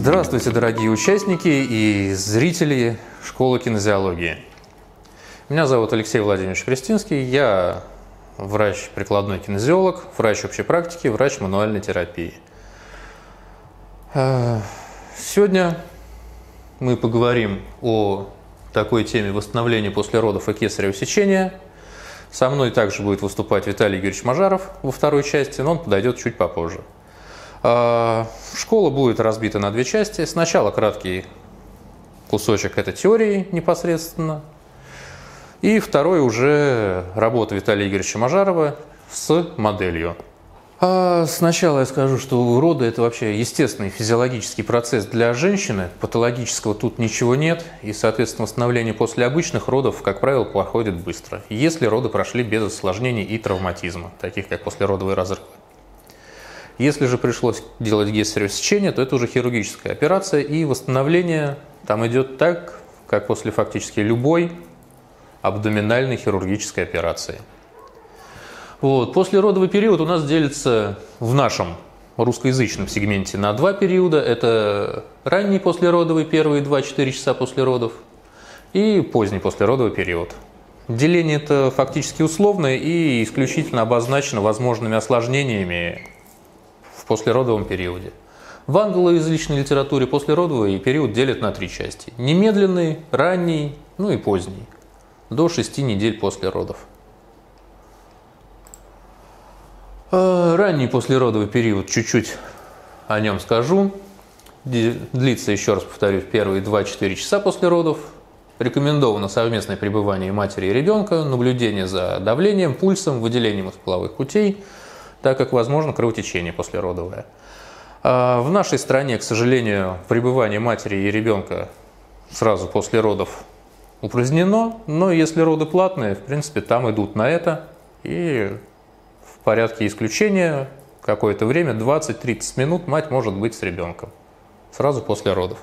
Здравствуйте, дорогие участники и зрители школы кинезиологии. Меня зовут Алексей Владимирович Крестинский, я врач-прикладной кинезиолог, врач общей практики, врач мануальной терапии. Сегодня мы поговорим о такой теме восстановления после родов и кесарево сечения. Со мной также будет выступать Виталий Юрьевич Мажаров во второй части, но он подойдет чуть попозже. Школа будет разбита на две части. Сначала краткий кусочек – это теории непосредственно. И второй уже работа Виталия Игоревича Мажарова с моделью. Сначала я скажу, что роды – это вообще естественный физиологический процесс для женщины. Патологического тут ничего нет. И, соответственно, восстановление после обычных родов, как правило, проходит быстро. Если роды прошли без осложнений и травматизма, таких как послеродовые разрывы. Если же пришлось делать кесарево сечение, то это уже хирургическая операция, и восстановление там идет так, как после фактически любой абдоминальной хирургической операции. Послеродовый период у нас делится в нашем русскоязычном сегменте на два периода. Это ранний послеродовый, первые 2-4 часа после родов, и поздний послеродовый период. Деление это фактически условное и исключительно обозначено возможными осложнениями в послеродовом периоде. В англоязычной литературе послеродовый период делят на три части. Немедленный, ранний, и поздний. До 6 недель после родов. Ранний послеродовый период, чуть-чуть о нем скажу. Длится, еще раз повторюсь, первые 2-4 часа после родов. Рекомендовано совместное пребывание матери и ребенка, наблюдение за давлением, пульсом, выделением из половых путей, так как возможно кровотечение послеродовое. В нашей стране, к сожалению, пребывание матери и ребенка сразу после родов упразднено, но если роды платные, в принципе, там идут на это, и в порядке исключения какое-то время, 20-30 минут, мать может быть с ребенком, сразу после родов.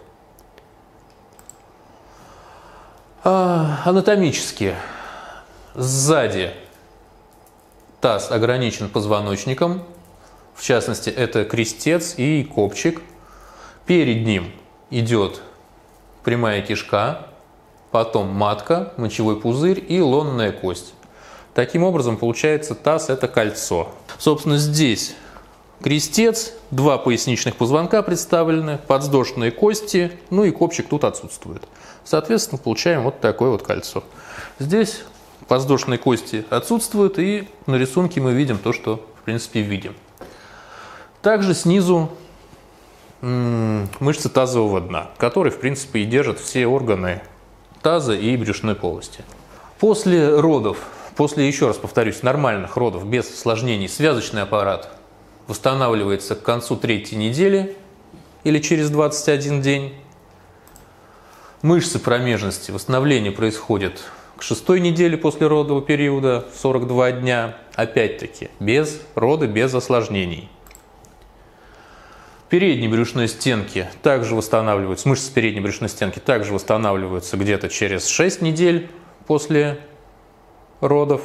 Анатомически сзади таз ограничен позвоночником, в частности, это крестец и копчик. Перед ним идет прямая кишка, потом матка, мочевой пузырь и лонная кость. Таким образом, получается, таз – это кольцо. Собственно, здесь крестец, два поясничных позвонка представлены, подвздошные кости, и копчик тут отсутствует. Соответственно, получаем вот такое вот кольцо. Здесь подвздошные кости отсутствуют, и на рисунке мы видим то, что в принципе видим. Также снизу мышцы тазового дна, которые в принципе и держат все органы таза и брюшной полости. После родов, еще раз повторюсь, нормальных родов без осложнений, связочный аппарат восстанавливается к концу 3-й недели или через 21 день. Мышцы промежности, восстановление происходит к 6-й неделе после родового периода, 42 дня, опять-таки, без роды, без осложнений. Передние брюшной стенки также восстанавливаются, мышцы передней брюшной стенки также восстанавливаются где-то через 6 недель после родов.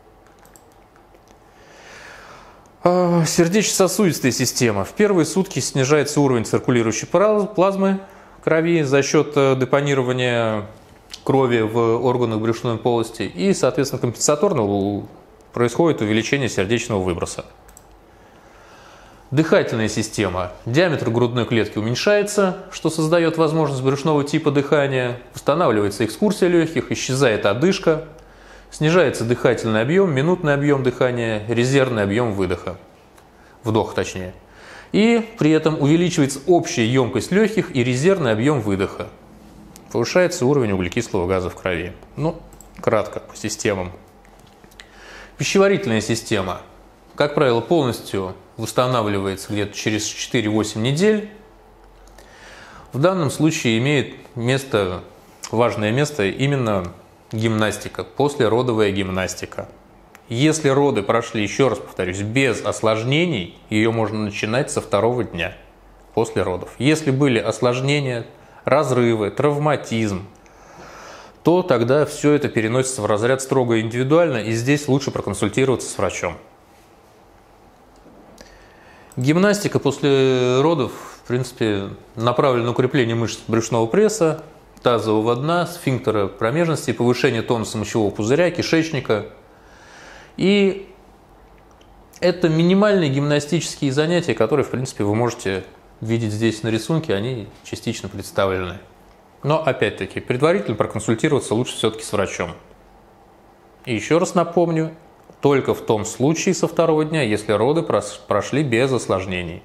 Сердечно-сосудистая система. В первые сутки снижается уровень циркулирующей плазмы крови за счет депонирования крови в органах брюшной полости, и, соответственно, компенсаторно происходит увеличение сердечного выброса. Дыхательная система. Диаметр грудной клетки уменьшается, что создает возможность брюшного типа дыхания, восстанавливается экскурсия легких, исчезает одышка, снижается дыхательный объем, минутный объем дыхания, резервный объем выдоха, вдоха точнее. И при этом увеличивается общая емкость легких и резервный объем выдоха. Повышается уровень углекислого газа в крови. Кратко по системам. Пищеварительная система, как правило, полностью восстанавливается где-то через 4-8 недель. В данном случае имеет важное место именно гимнастика, послеродовая гимнастика. Если роды прошли, еще раз повторюсь, без осложнений, ее можно начинать со 2-го дня после родов. Если были осложнения, разрывы, травматизм, то тогда все это переносится в разряд строго индивидуально, и здесь лучше проконсультироваться с врачом. Гимнастика после родов, в принципе, направлен на укрепление мышц брюшного пресса, тазового дна, сфинктера промежности, повышение тонуса мочевого пузыря, кишечника. И это минимальные гимнастические занятия, которые, в принципе, вы можете видеть здесь на рисунке, они частично представлены. Но, опять-таки, предварительно проконсультироваться лучше все-таки с врачом. И еще раз напомню, только в том случае со второго дня, если роды прошли без осложнений.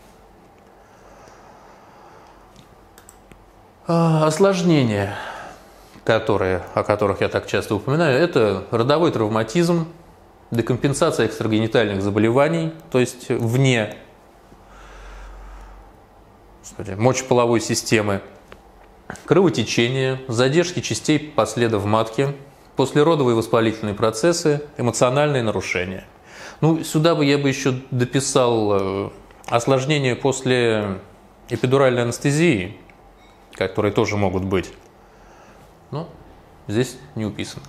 Осложнения, о которых я так часто упоминаю, это родовой травматизм, декомпенсация экстрагенитальных заболеваний, то есть вне мочеполовой системы, кровотечение, задержки частей последа в матке, послеродовые воспалительные процессы, эмоциональные нарушения. Ну, сюда бы я еще дописал осложнения после эпидуральной анестезии, которые тоже могут быть. Но здесь не уписано.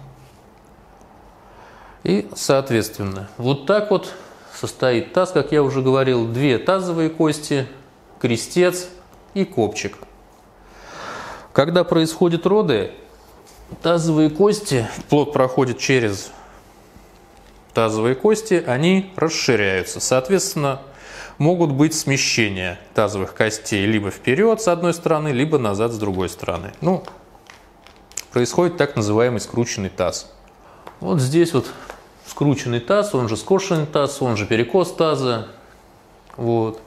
И, соответственно, вот так вот состоит таз, как я уже говорил, две тазовые кости, крестец и копчик. Когда происходят роды, тазовые кости, плод проходит через тазовые кости, они расширяются. Соответственно, могут быть смещения тазовых костей либо вперед с одной стороны, либо назад с другой стороны. Ну, происходит так называемый скрученный таз. Вот здесь вот скрученный таз, он же скошенный таз, он же перекос таза. Вот.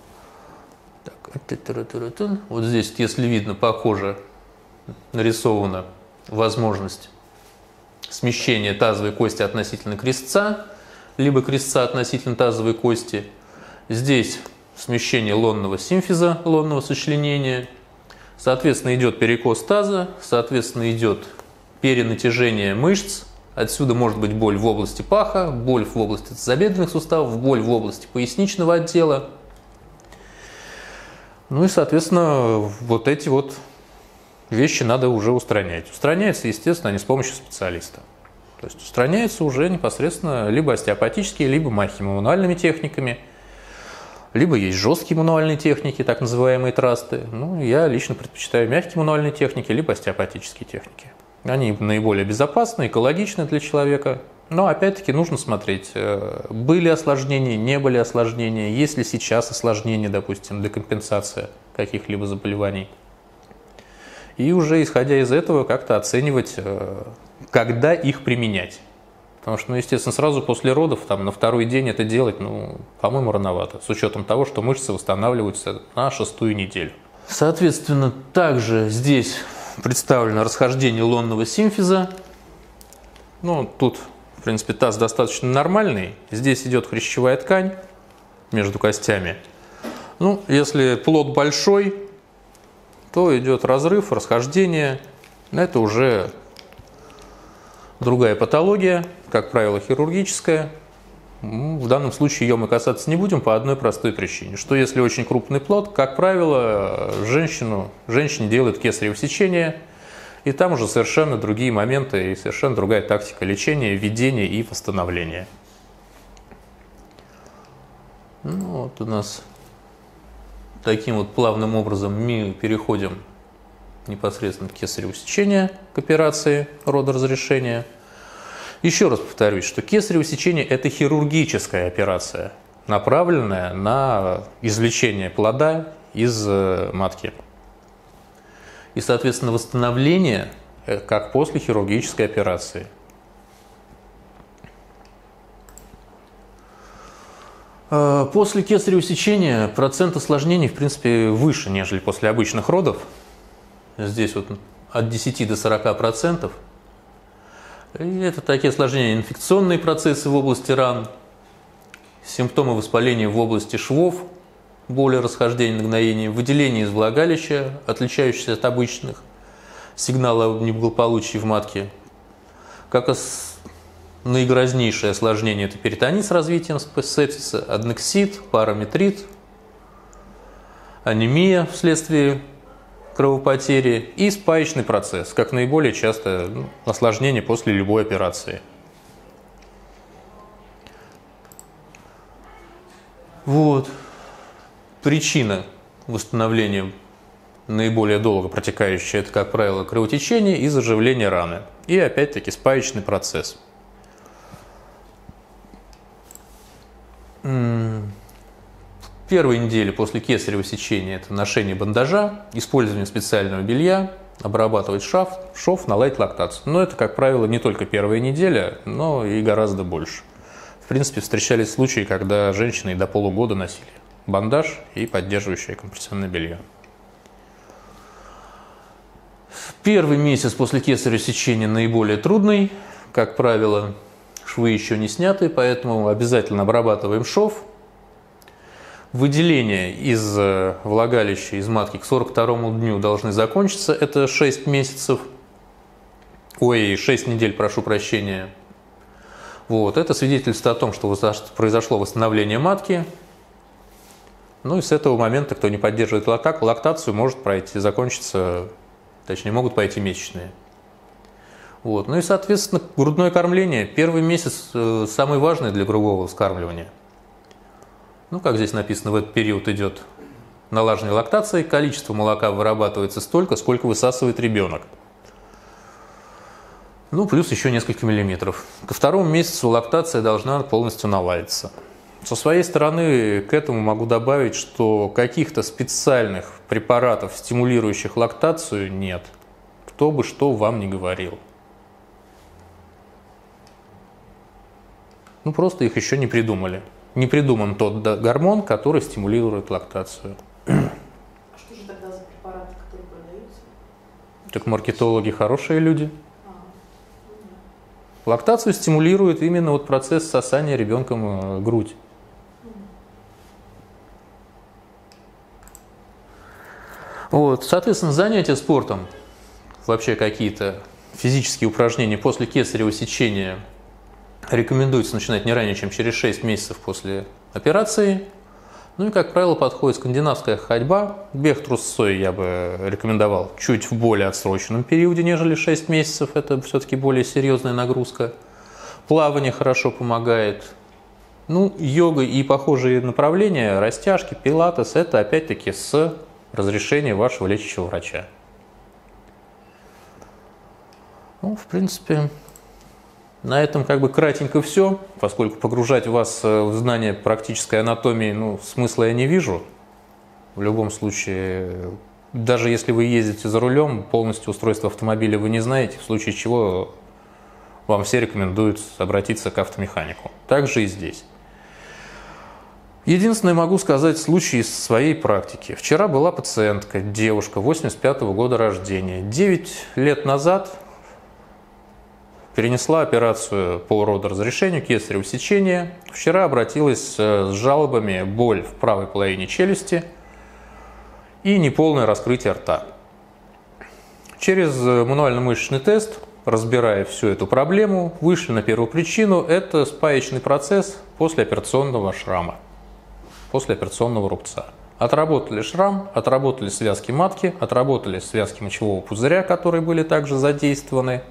Так. Вот здесь, если видно, похоже, нарисована возможность смещения тазовой кости относительно крестца, либо крестца относительно тазовой кости. Здесь смещение лонного симфиза, лонного сочленения. Соответственно, идет перекос таза, соответственно, идет перенатяжение мышц. Отсюда может быть боль в области паха, боль в области тазобедренных суставов, боль в области поясничного отдела. Ну и, соответственно, вот эти вот вещи надо уже устранять. Устраняются, естественно, они с помощью специалиста. То есть устраняются уже непосредственно либо остеопатические, либо мягкими техниками. Либо есть жесткие мануальные техники, так называемые трасты. Ну, я лично предпочитаю мягкие мануальные техники, либо остеопатические техники. Они наиболее безопасны, экологичны для человека. Но, опять-таки, нужно смотреть, были осложнения, не были осложнения, есть ли сейчас осложнения, допустим, декомпенсация каких-либо заболеваний. И уже, исходя из этого, как-то оценивать, когда их применять. Потому что, ну, естественно, сразу после родов, там, на второй день это делать, ну, по-моему, рановато, с учетом того, что мышцы восстанавливаются на 6-ю неделю. Соответственно, также здесь представлено расхождение лонного симфиза. Ну, тут, в принципе, таз достаточно нормальный. Здесь идет хрящевая ткань между костями. Ну, если плод большой, то идет разрыв, расхождение. Это уже другая патология, как правило, хирургическая. В данном случае ее мы касаться не будем по одной простой причине, что если очень крупный плод, как правило, женщине делают кесарево сечение, и там уже совершенно другие моменты и совершенно другая тактика лечения, ведения и восстановления. Ну, вот у нас таким вот плавным образом мы переходим непосредственно к кесареву сечению, к операции родоразрешения. Еще раз повторюсь, что кесарево сечение – это хирургическая операция, направленная на извлечение плода из матки. И, соответственно, восстановление как после хирургической операции. После кесарево сечения процент осложнений, в принципе, выше, нежели после обычных родов. Здесь вот от 10 до 40%. И это такие осложнения: инфекционные процессы в области ран, симптомы воспаления в области швов, боли, расхождение, нагноение, выделение из влагалища, отличающиеся от обычных, сигналы о неблагополучии в матке. Как наигрознейшее осложнение – это перитонит с развитием сепсиса, аднексит, параметрит, анемия вследствие кровопотери и спаечный процесс, как наиболее частое осложнение после любой операции. Вот. Причина восстановление наиболее долго протекающее, это, как правило, кровотечение и заживление раны. И опять-таки спаечный процесс. Первые недели после кесарево сечения – это ношение бандажа, использование специального белья, обрабатывать шов, наладить лактацию. Но это, как правило, не только первая неделя, но и гораздо больше. В принципе, встречались случаи, когда женщины и до полугода носили бандаж и поддерживающее компрессионное белье. Первый месяц после кесарево сечения наиболее трудный, как правило, швы еще не сняты, поэтому обязательно обрабатываем шов. Выделения из влагалища, из матки к 42-му дню должны закончиться. Это 6 месяцев. 6 недель, прошу прощения. Вот. Это свидетельствует о том, что произошло восстановление матки. Ну и с этого момента, кто не поддерживает лактацию, может могут пойти месячные. Вот. Ну и, соответственно, грудное кормление. Первый месяц самый важный для грудного вскармливания. Ну, как здесь написано, в этот период идет налаживание лактации, количество молока вырабатывается столько, сколько высасывает ребенок. Ну, плюс еще несколько миллиметров. Ко второму месяцу лактация должна полностью наладиться. Со своей стороны к этому могу добавить, что каких-то специальных препаратов, стимулирующих лактацию, нет. Кто бы что вам ни говорил. Ну, просто их еще не придумали. Не придуман тот гормон, который стимулирует лактацию. А что же тогда за препараты, которые продаются? Так маркетологи хорошие люди. Лактацию стимулирует именно процесс сосания ребенком грудь. Вот, соответственно, занятия спортом, вообще какие-то физические упражнения после кесарево сечения рекомендуется начинать не ранее, чем через 6 месяцев после операции. Ну и, как правило, подходит скандинавская ходьба. Бег трусцой я бы рекомендовал чуть в более отсроченном периоде, нежели 6 месяцев. Это все-таки более серьезная нагрузка. Плавание хорошо помогает. Ну, йога и похожие направления, растяжки, пилатес – это опять-таки с разрешения вашего лечащего врача. Ну, в принципе, на этом кратенько все, поскольку погружать вас в знание практической анатомии, смысла я не вижу. В любом случае, даже если вы ездите за рулем, полностью устройство автомобиля вы не знаете, в случае чего вам все рекомендуют обратиться к автомеханику. Так же и здесь. Единственное, могу сказать случай из своей практики. Вчера была пациентка, девушка, 85-го года рождения. 9 лет назад перенесла операцию по родоразрешению, кесарево сечение. Вчера обратилась с жалобами боль в правой половине челюсти и неполное раскрытие рта. Через мануально-мышечный тест, разбирая всю эту проблему, вышли на первую причину – это спаечный процесс послеоперационного шрама, послеоперационного рубца. Отработали шрам, отработали связки матки, отработали связки мочевого пузыря, которые были также задействованы.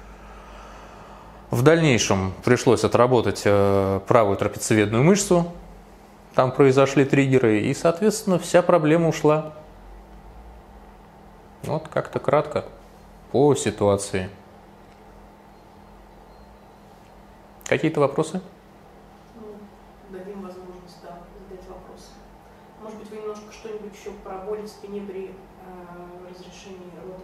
В дальнейшем пришлось отработать правую трапециевидную мышцу, там произошли триггеры, и, соответственно, вся проблема ушла. Вот как-то кратко по ситуации. Какие-то вопросы? Дадим возможность, задать вопросы. Может быть, вы немножко что-нибудь еще про боль в спине при разрешении родов?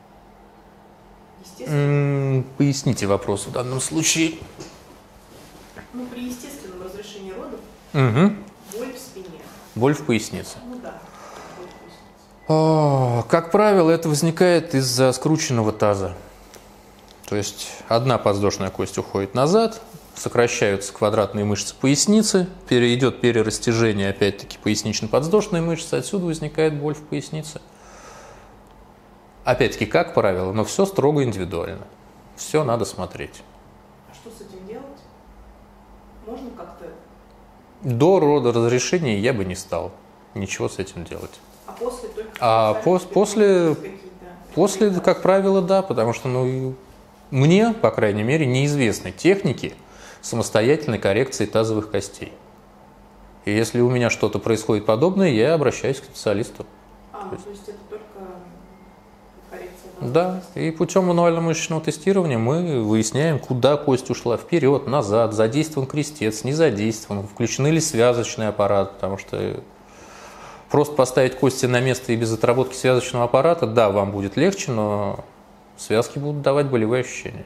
Естественно. Поясните вопрос в данном случае. При естественном разрешении родов боль в спине. Боль в пояснице. Да. Боль в пояснице. Как правило, это возникает из-за скрученного таза. То есть одна подвздошная кость уходит назад, сокращаются квадратные мышцы поясницы, идет перерастяжение, опять-таки, пояснично-подвздошной мышцы, отсюда возникает боль в пояснице. Опять-таки, как правило, но все строго индивидуально. Все надо смотреть. А что с этим делать? Можно как-то? До родоразрешения я бы не стал ничего с этим делать. А после только? После, как правило, да, потому что, мне, по крайней мере, неизвестны техники самостоятельной коррекции тазовых костей. И если у меня что-то происходит подобное, я обращаюсь к специалисту. То есть это только коррекция? Да, и путем мануально-мышечного тестирования мы выясняем, куда кость ушла, вперед, назад, задействован крестец, не задействован, включены ли связочный аппарат, потому что просто поставить кости на место и без отработки связочного аппарата, да, вам будет легче, но связки будут давать болевые ощущения.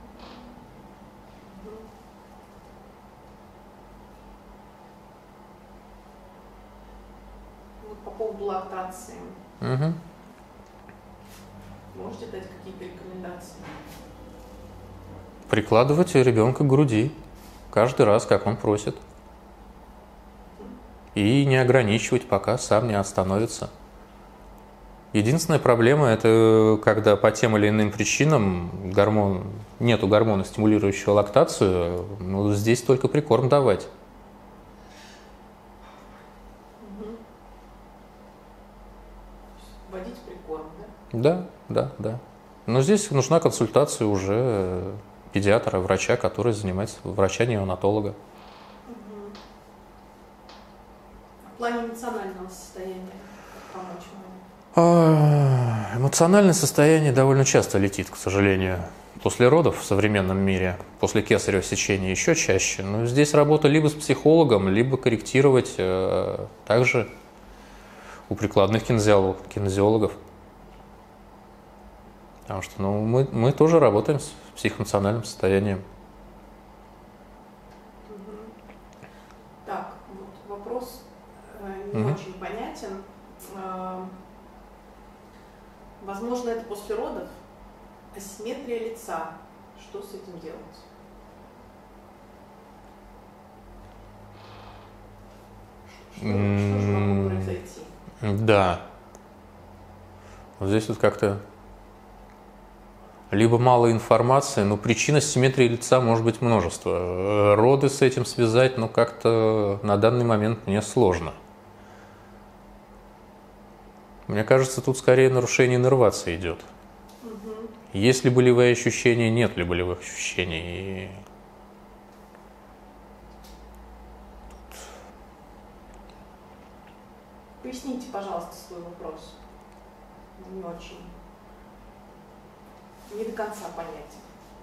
По поводу лактации. Угу. Можете дать какие-то рекомендации? Прикладывать ребенка к груди каждый раз, как он просит. И не ограничивать, пока сам не остановится. Единственная проблема – это когда по тем или иным причинам нету гормона, стимулирующего лактацию, ну, здесь только прикорм давать. Вводить прикорм, да? Да. Но здесь нужна консультация уже педиатра, врача, который занимается, врача-неонатолога. В плане эмоционального состояния как помочь маме? Эмоциональное состояние довольно часто летит, к сожалению, после родов в современном мире, после кесарево сечения еще чаще. Но здесь работа либо с психологом, либо корректировать также у прикладных кинезиологов. Потому что мы тоже работаем с психоэмоциональным состоянием. Так, вот вопрос не очень понятен. Возможно, это после родов. Асимметрия лица. Что с этим делать? Что же могло произойти? Да. Вот здесь вот как-то либо мало информации, но причин асимметрии лица может быть множество. Роды с этим связать, но как-то на данный момент мне сложно. Мне кажется, тут скорее нарушение иннервации идет. Есть ли болевые ощущения, нет ли болевых ощущений. Поясните, пожалуйста, свой вопрос. Не очень. Не до конца понятен.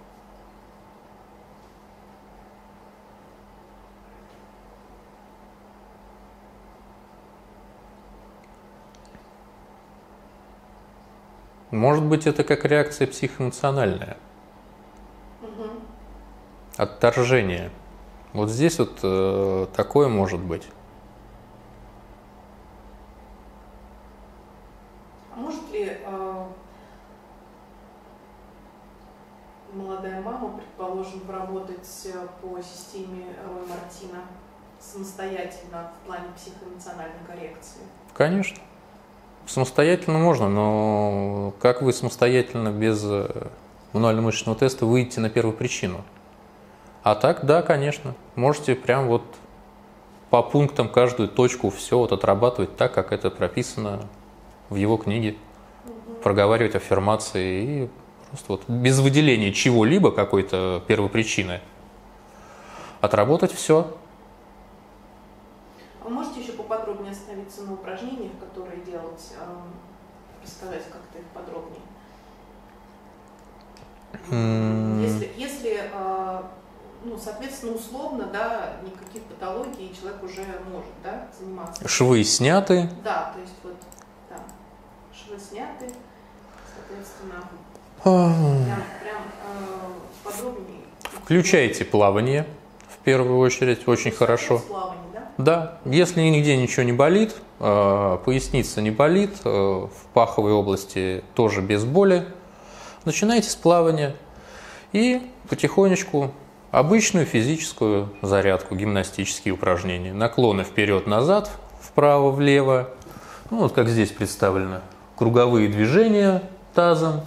Может быть, это как реакция психоэмоциональная. Отторжение. Вот здесь вот такое может быть. А может ли молодая мама, предположим, поработать по системе Рой-Мартина самостоятельно в плане психоэмоциональной коррекции? Конечно. Самостоятельно можно, но как вы самостоятельно без мануально-мышечного теста выйдете на первую причину? А так, да, конечно. Можете прям вот по пунктам каждую точку все вот отрабатывать так, как это прописано в его книге. Проговаривать аффирмации и просто вот без выделения чего-либо, какой-то первопричины, отработать все. А можете еще поподробнее остановиться на упражнениях, которые делать, рассказать как-то их подробнее? Если соответственно, условно, да, никаких патологий человек уже может, да, заниматься. Швы сняты. Да, то есть вот, да, швы сняты, соответственно, прям подробнее. Включайте плавание в первую очередь, очень хорошо. Плавание, да? Да, если нигде ничего не болит, поясница не болит, в паховой области тоже без боли, начинайте с плавания и потихонечку обычную физическую зарядку, гимнастические упражнения, наклоны вперед-назад, вправо-влево, ну, вот как здесь представлено, круговые движения тазом,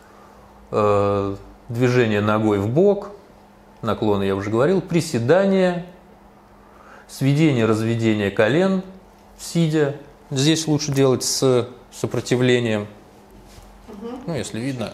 движение ногой в бок, наклоны я уже говорил, приседания, сведение-разведение колен, сидя. Здесь лучше делать с сопротивлением, ну, если видно.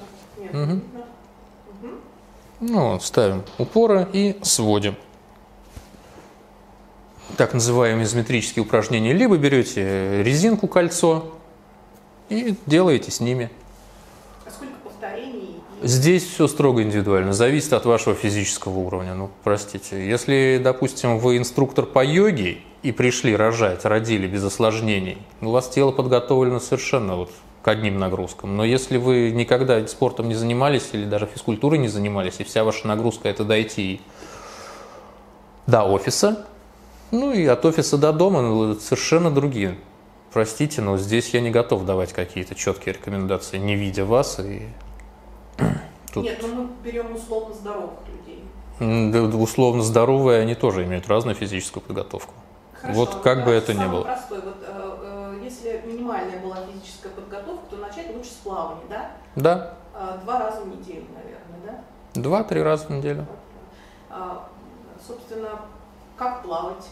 Ну, ставим упоры и сводим. так называемые изометрические упражнения, либо берете резинку, кольцо и делаете с ними. А сколько повторений? Здесь все строго индивидуально, зависит от вашего физического уровня. Ну, простите, если, допустим, вы инструктор по йоге и пришли рожать, родили без осложнений, у вас тело подготовлено совершенно вот к одним нагрузкам. Но если вы никогда спортом не занимались или даже физкультурой не занимались, и вся ваша нагрузка – это дойти до офиса, ну и от офиса до дома, ну, совершенно другие. Простите, но здесь я не готов давать какие-то четкие рекомендации, не видя вас. И тут... Нет, но мы берем условно здоровых людей. Условно здоровые, они тоже имеют разную физическую подготовку. Хорошо, вот как бы это ни было. Простой. Вот, если минимальная была физическая подготовка, то начать лучше с плавания, да? Да. 2 раза в неделю, наверное, да? 2-3 раза в неделю. Собственно, как плавать?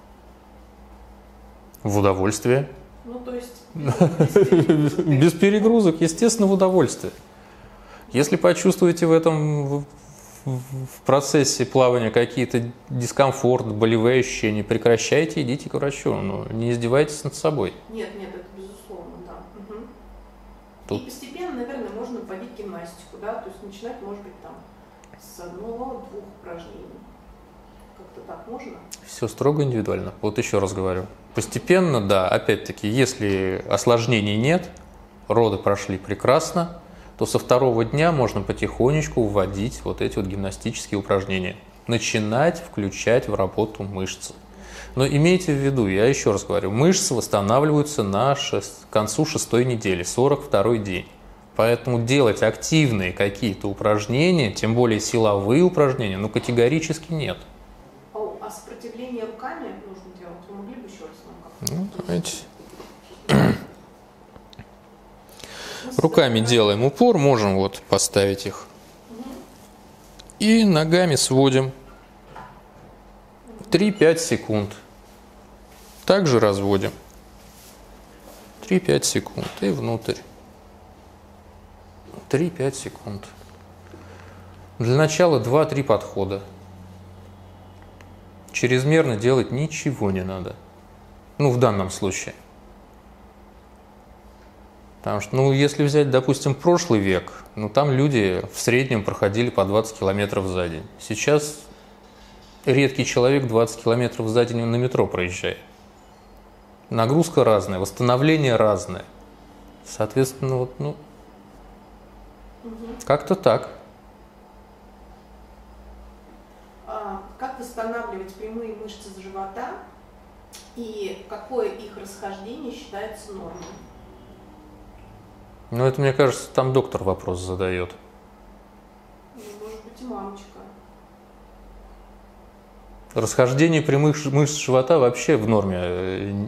В удовольствие. Ну, то есть... Без перегрузок, естественно, в удовольствие. Если почувствуете в этом в процессе плавания какие-то дискомфорт, болевые ощущения, прекращайте, идите к врачу. Но не издевайтесь над собой. Нет, это безусловно, да. Угу. Тут... И постепенно, наверное, можно вводить гимнастику, да? То есть начинать, может быть, там с 1-2 упражнений. Как-то так можно? Все строго индивидуально. Вот еще раз говорю. Постепенно, да, опять-таки, если осложнений нет, роды прошли прекрасно, то со 2-го дня можно потихонечку вводить вот эти вот гимнастические упражнения. Начинать включать в работу мышцы. Но имейте в виду, я еще раз говорю, мышцы восстанавливаются к концу 6-й недели, 42-й день. Поэтому делать активные какие-то упражнения, тем более силовые упражнения, ну категорически нет. А сопротивление руками нужно делать? Вы могли бы еще раз нам как-то? Ну, давайте. Руками делаем упор, можем вот поставить их. И ногами сводим 3-5 секунд. Также разводим 3-5 секунд и внутрь. 3-5 секунд. Для начала 2-3 подхода. Чрезмерно делать ничего не надо. Ну, в данном случае. Потому что, ну, если взять, допустим, прошлый век, ну, там люди в среднем проходили по 20 километров за день. Сейчас редкий человек 20 километров за день на метро проезжает. Нагрузка разная, восстановление разное. Соответственно, вот, ну, как-то так. Как восстанавливать прямые мышцы живота и какое их расхождение считается нормой? Ну, это, мне кажется, там доктор вопрос задает. Ну, может быть, и мамочка. Расхождение прямых мышц живота вообще в норме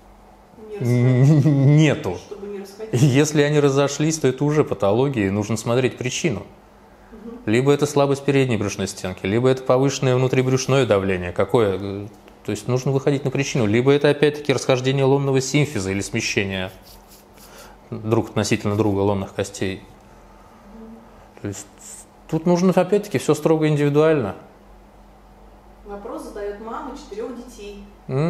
нету. Чтобы не расходиться. Если они разошлись, то это уже патология, и нужно смотреть причину. Либо это слабость передней брюшной стенки, либо это повышенное внутрибрюшное давление. Какое? То есть нужно выходить на причину. Либо это опять-таки расхождение лонного симфиза или смещение друг относительно друга лонных костей. То есть тут нужно опять-таки все строго индивидуально. Вопрос задает мама 4 детей.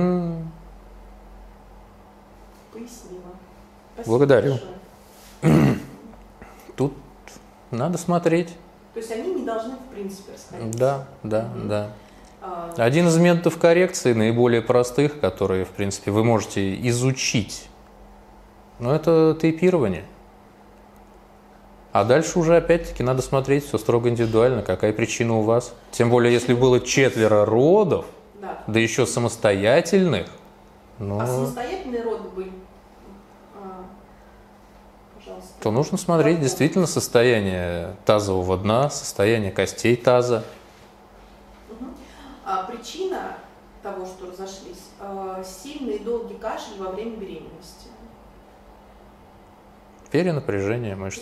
Пояснила. Спасибо Благодарю. большое. Тут надо смотреть. То есть они не должны в принципе расходиться? Да, да, да. Один из методов коррекции, наиболее простых, которые, в принципе, вы можете изучить, но это тейпирование. А дальше уже, опять-таки, надо смотреть все строго индивидуально, какая причина у вас. Тем более, если было 4 родов, да еще самостоятельных. Ну, а самостоятельные роды были? Пожалуйста. То нужно смотреть действительно состояние тазового дна, состояние костей таза. А причина того, что разошлись, сильный и долгий кашель во время беременности. Перенапряжение мышц.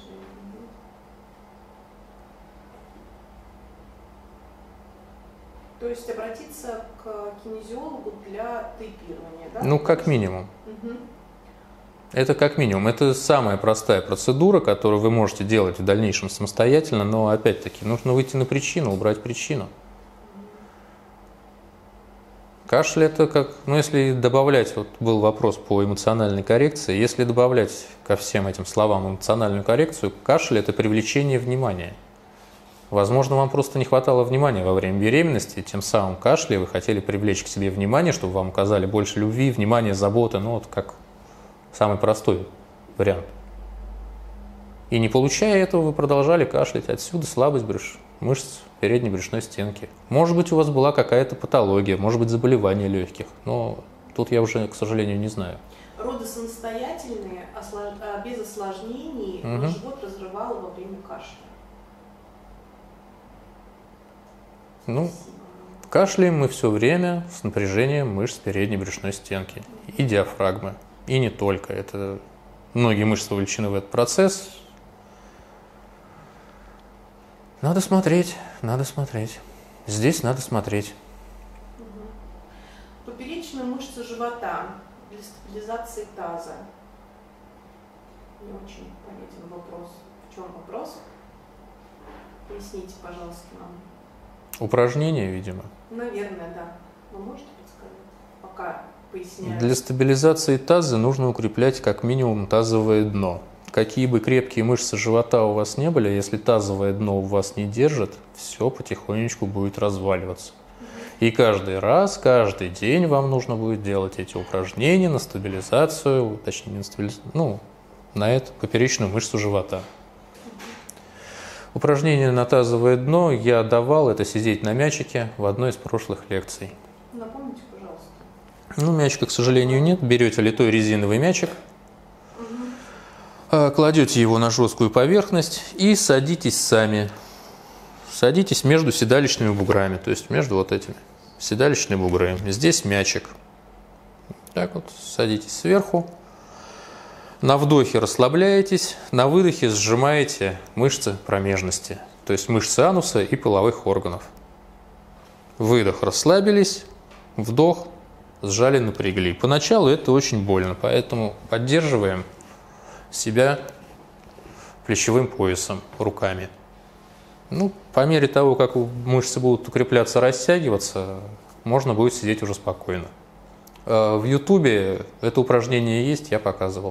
То есть обратиться к кинезиологу для тейпирования, да? Ну, как минимум. Это как минимум. Это самая простая процедура, которую вы можете делать в дальнейшем самостоятельно, но опять-таки нужно выйти на причину, убрать причину. Кашель это как, ну если добавлять, вот был вопрос по эмоциональной коррекции, если добавлять ко всем этим словам эмоциональную коррекцию, кашель это привлечение внимания. Возможно, вам просто не хватало внимания во время беременности, тем самым кашля вы хотели привлечь к себе внимание, чтобы вам оказали больше любви, внимания, заботы, ну вот как самый простой вариант. И не получая этого, вы продолжали кашлять. Отсюда слабость мышц передней брюшной стенки. Может быть, у вас была какая-то патология, может быть, заболевание легких, но тут я уже, к сожалению, не знаю. Роды самостоятельные, без осложнений, но живот разрывало во время кашля. Ну, кашляем мы все время с напряжением мышц передней брюшной стенки и диафрагмы. И не только. Это многие мышцы вовлечены в этот процесс. Надо смотреть, надо смотреть. Здесь надо смотреть. Поперечная мышца живота для стабилизации таза. Не очень понятен вопрос. В чем вопрос? Поясните, пожалуйста, нам. Упражнение, видимо. Наверное, да. Вы можете подсказать? Пока поясняю. Для стабилизации таза нужно укреплять как минимум тазовое дно. Какие бы крепкие мышцы живота у вас не были, если тазовое дно у вас не держит, все потихонечку будет разваливаться. И каждый раз, каждый день вам нужно будет делать эти упражнения на стабилизацию, точнее, не на стабилизацию, ну, на эту поперечную мышцу живота. Упражнение на тазовое дно я давал, это сидеть на мячике в одной из прошлых лекций. Напомните, пожалуйста. Ну, мячика, к сожалению, нет. Берете литой резиновый мячик, кладете его на жесткую поверхность и садитесь сами. Садитесь между седалищными буграми, то есть между вот этими седалищные бугры. Здесь мячик. Так вот, садитесь сверху. На вдохе расслабляетесь, на выдохе сжимаете мышцы промежности, то есть мышцы ануса и половых органов. Выдох, расслабились, вдох, сжали, напрягли. Поначалу это очень больно, поэтому поддерживаем себя плечевым поясом, руками. Ну, по мере того, как мышцы будут укрепляться, растягиваться, можно будет сидеть уже спокойно. В Ютубе это упражнение есть, я показывал.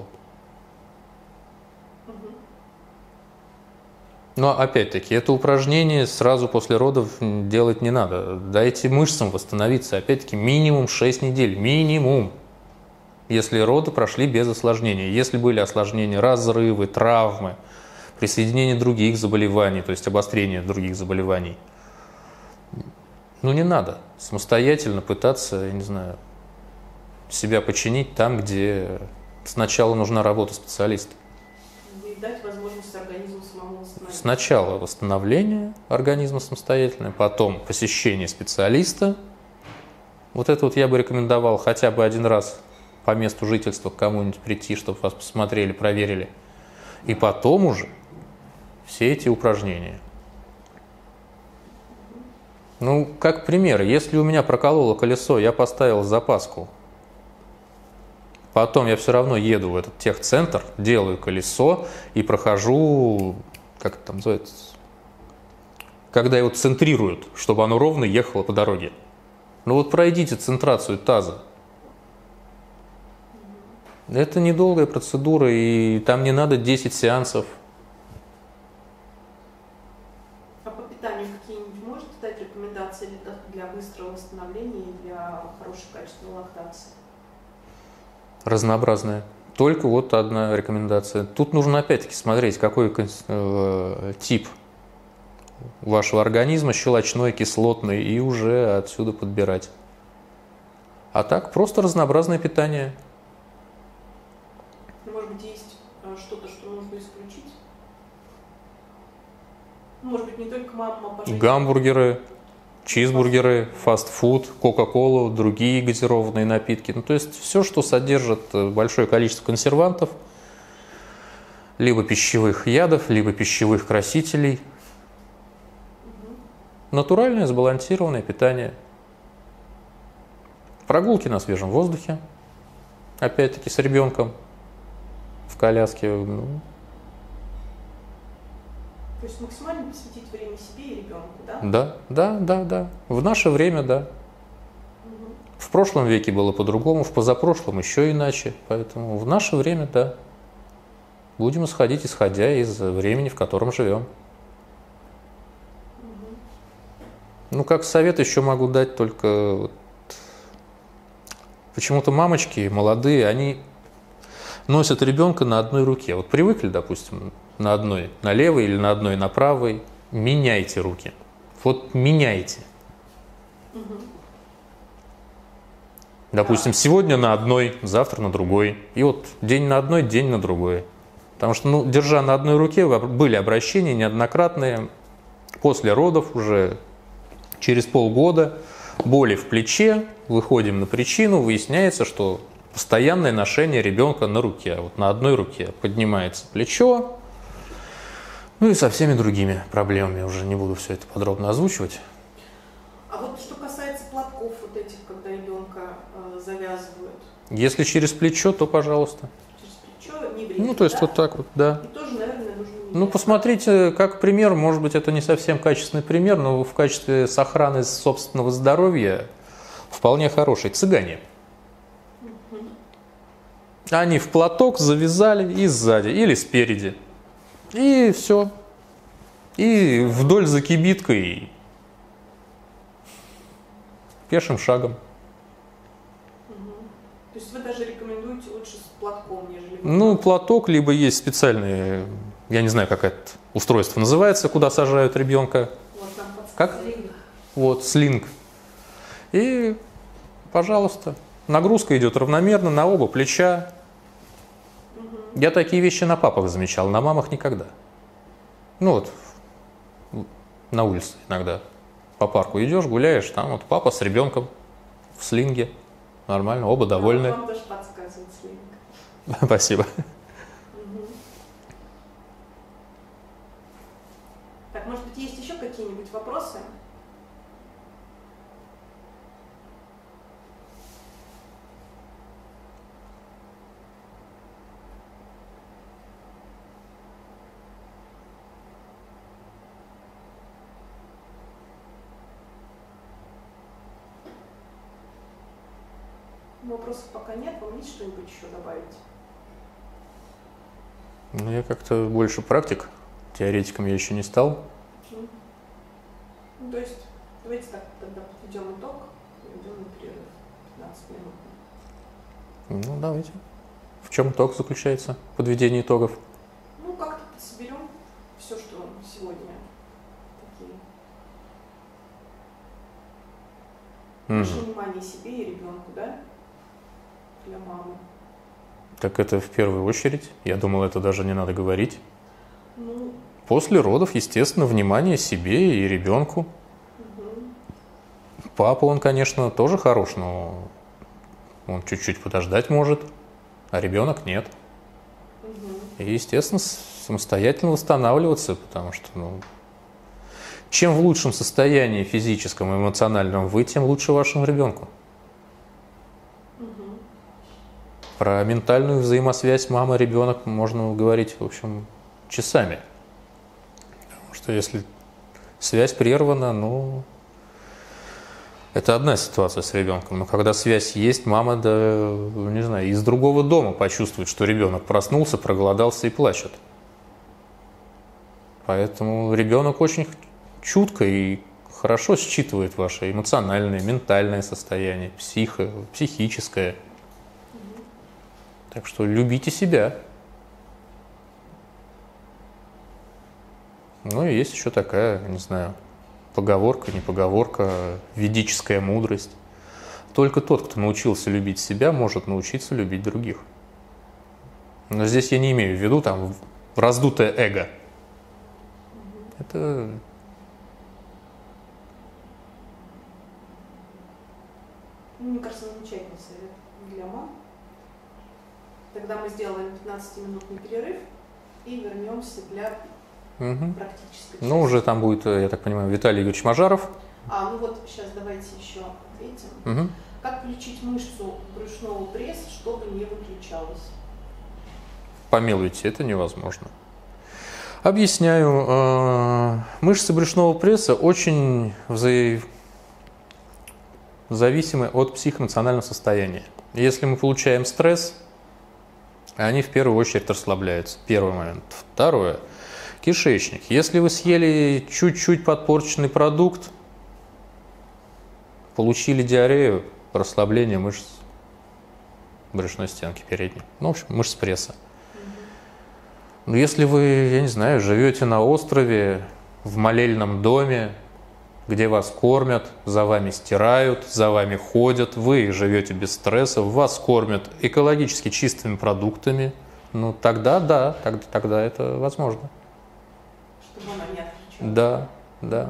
Но опять-таки, это упражнение сразу после родов делать не надо. Дайте мышцам восстановиться, опять-таки, минимум 6 недель. Минимум. Если роды прошли без осложнений. Если были осложнения, разрывы, травмы, присоединение других заболеваний, то есть обострение других заболеваний. Ну, не надо самостоятельно пытаться, я не знаю, себя починить там, где сначала нужна работа специалиста. И дать возможность организму самому восстановиться. Сначала восстановление организма самостоятельное, потом посещение специалиста. Вот это вот я бы рекомендовал хотя бы один раз по месту жительства к кому-нибудь прийти, чтобы вас посмотрели, проверили. И потом уже все эти упражнения. Ну, как пример, если у меня прокололо колесо, я поставил запаску. Потом я все равно еду в этот техцентр, делаю колесо и прохожу, как это там называется, когда его центрируют, чтобы оно ровно ехало по дороге. Ну вот пройдите центрацию таза. Это недолгая процедура, и там не надо 10 сеансов. А по питанию какие-нибудь можете дать рекомендации для быстрого восстановления и для хорошей качественной лактации? Разнообразная. Только вот одна рекомендация. Тут нужно опять-таки смотреть, какой тип вашего организма, щелочной, кислотный, и уже отсюда подбирать. А так, просто разнообразное питание. Может быть, есть что-то, что нужно исключить? Может быть, не только мама, а пожалуйста. Гамбургеры, чизбургеры, фастфуд, кока-колу, другие газированные напитки. Ну, то есть все, что содержит большое количество консервантов, либо пищевых ядов, либо пищевых красителей. Натуральное, сбалансированное питание. Прогулки на свежем воздухе, опять-таки с ребенком в коляске. Ну. То есть максимально посвятить время себе и ребенку, да? Да. В наше время, да. В прошлом веке было по-другому, в позапрошлом еще иначе. Поэтому в наше время, да, будем исходя из времени, в котором живем. Ну, как совет еще могу дать, только вот почему-то мамочки молодые, они носят ребенка на одной руке. Вот привыкли, допустим, на одной на левой или на одной на правой. Меняйте руки. Вот меняйте. Допустим, сегодня на одной, завтра на другой. И вот день на одной, день на другой. Потому что, ну, держа на одной руке, были обращения неоднократные. После родов уже через полгода боли в плече, выходим на причину, выясняется, что постоянное ношение ребенка на руке. Вот на одной руке поднимается плечо, ну и со всеми другими проблемами. Уже не буду все это подробно озвучивать. А вот что касается платков вот этих, когда ребенка завязывают. Если через плечо, то пожалуйста. Через плечо не вредно, Ну, то есть да? вот так вот, да. И тоже, наверное, нужно менять. Ну, посмотрите, как пример, может быть, это не совсем качественный пример, но в качестве сохраны собственного здоровья вполне хороший. Цыгане. Они в платок завязали и сзади, или спереди. И все. И вдоль за кибиткой пешим шагом. То есть вы даже рекомендуете лучше с платком, нежели... Ну, платок, либо есть специальные, я не знаю, как это устройство называется, куда сажают ребенка. Вот нам Как? подсказали. Вот, слинг. И, пожалуйста, нагрузка идет равномерно на оба плеча. Я такие вещи на папах замечал, на мамах никогда. Ну вот, на улице иногда по парку идешь, гуляешь, там вот папа с ребенком в слинге. Нормально, оба довольны. Вам тоже подсказывает слинг. Спасибо. Так, может быть, есть еще какие-нибудь вопросы? Вопросов пока нет. Вам есть что-нибудь еще добавить? Ну, я как-то больше практик. Теоретиком я еще не стал. Ну, то есть, давайте так, тогда подведем итог и идем на перерыв 15 минут. Ну, давайте. В чем итог заключается? Подведение итогов. Ну, как-то соберем все, что сегодня такие. Больше внимания себе и ребенку, да? Для мамы. Так это в первую очередь. Я думал, это даже не надо говорить. Ну, После родов, естественно, внимание себе и ребенку. Папа, он, конечно, тоже хорош, но он чуть-чуть подождать может, а ребенок нет. И, естественно, самостоятельно восстанавливаться, потому что, ну, чем в лучшем состоянии физическом и эмоциональном вы, тем лучше вашему ребенку. Про ментальную взаимосвязь мама-ребенок можно говорить, в общем, часами. Потому что если связь прервана, ну, это одна ситуация с ребенком. Но когда связь есть, мама, да, не знаю, из другого дома почувствует, что ребенок проснулся, проголодался и плачет. Поэтому ребенок очень чутко и хорошо считывает ваше эмоциональное, ментальное состояние, психическое. Так что любите себя. Ну и есть еще такая, не знаю, поговорка, не поговорка, ведическая мудрость. Только тот, кто научился любить себя, может научиться любить других. Но здесь я не имею в виду там раздутое эго. Это... Мне кажется, замечательный совет для мам. Тогда мы сделаем 15-минутный перерыв и вернемся для практической части. Ну, уже там будет, я так понимаю, Виталий Игоревич Мажаров. Ну вот сейчас давайте еще ответим. Как включить мышцу брюшного пресса, чтобы не выключалась? Помилуйте, это невозможно. Объясняю. Мышцы брюшного пресса очень зависимы от психоэмоционального состояния. Если мы получаем стресс, они в первую очередь расслабляются. Первый момент. Второе. Кишечник. Если вы съели чуть-чуть подпорченный продукт, получили диарею, расслабление мышц брюшной стенки передней. Ну, в общем, мышц пресса. Но если вы, я не знаю, живете на острове, в молельном доме, где вас кормят, за вами стирают, за вами ходят, вы живете без стресса, вас кормят экологически чистыми продуктами, ну тогда да, тогда это возможно. Чтобы она не отключалась. Да, да.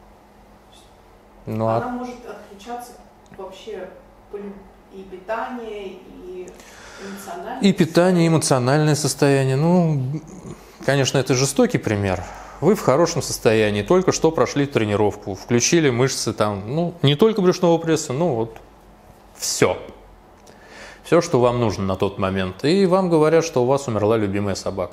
Ну, она может отключаться вообще и питание, и эмоциональное. И питание, и эмоциональное состояние. Ну, конечно, это жестокий пример. Вы в хорошем состоянии, только что прошли тренировку, включили мышцы там, ну, не только брюшного пресса, ну вот все. Все, что вам нужно на тот момент. И вам говорят, что у вас умерла любимая собака.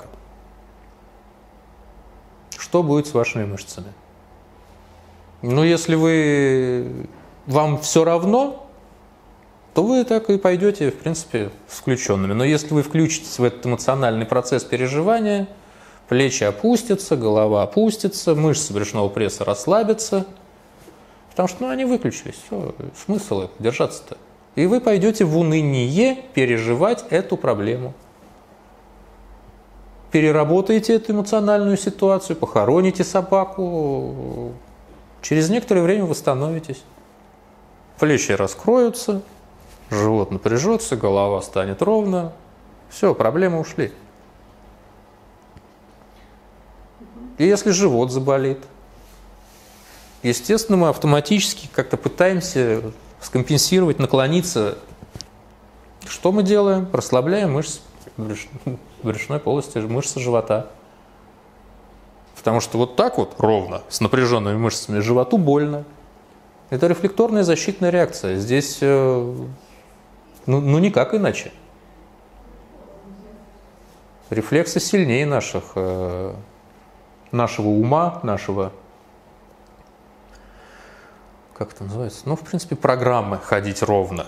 Что будет с вашими мышцами? Ну, если вам все равно, то вы так и пойдете, в принципе, с включенными. Но если вы включитесь в этот эмоциональный процесс переживания, плечи опустятся, голова опустится, мышцы брюшного пресса расслабятся, потому что они выключились. Все, смысл их держаться-то. И вы пойдете в уныние переживать эту проблему. Переработаете эту эмоциональную ситуацию, похороните собаку, через некоторое время восстановитесь. Плечи раскроются, живот напряжется, голова станет ровно. Все, проблемы ушли. И если живот заболит, естественно, мы автоматически как-то пытаемся скомпенсировать, наклониться. Что мы делаем? Расслабляем мышцы брюшной полости, мышцы живота. Потому что вот так вот ровно, с напряженными мышцами, животу больно. Это рефлекторная защитная реакция. Здесь ну никак иначе. Рефлексы сильнее нашего ума, нашего, как это называется, ну, в принципе, программы ходить ровно.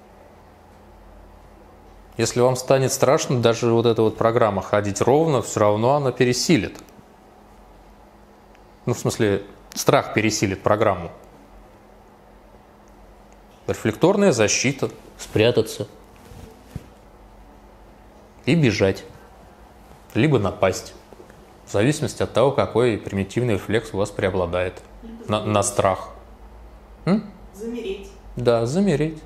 Если вам станет страшно, даже вот эта вот программа ходить ровно, все равно она пересилит. Ну, в смысле, страх пересилит программу. Рефлекторная защита, спрятаться и бежать, либо напасть. В зависимости от того, какой примитивный рефлекс у вас преобладает на страх. Замереть. Да, замереть.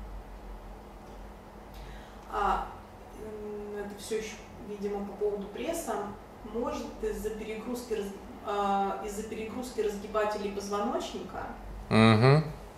Это все еще, видимо, по поводу пресса. Может из-за перегрузки разгибателей позвоночника. Угу.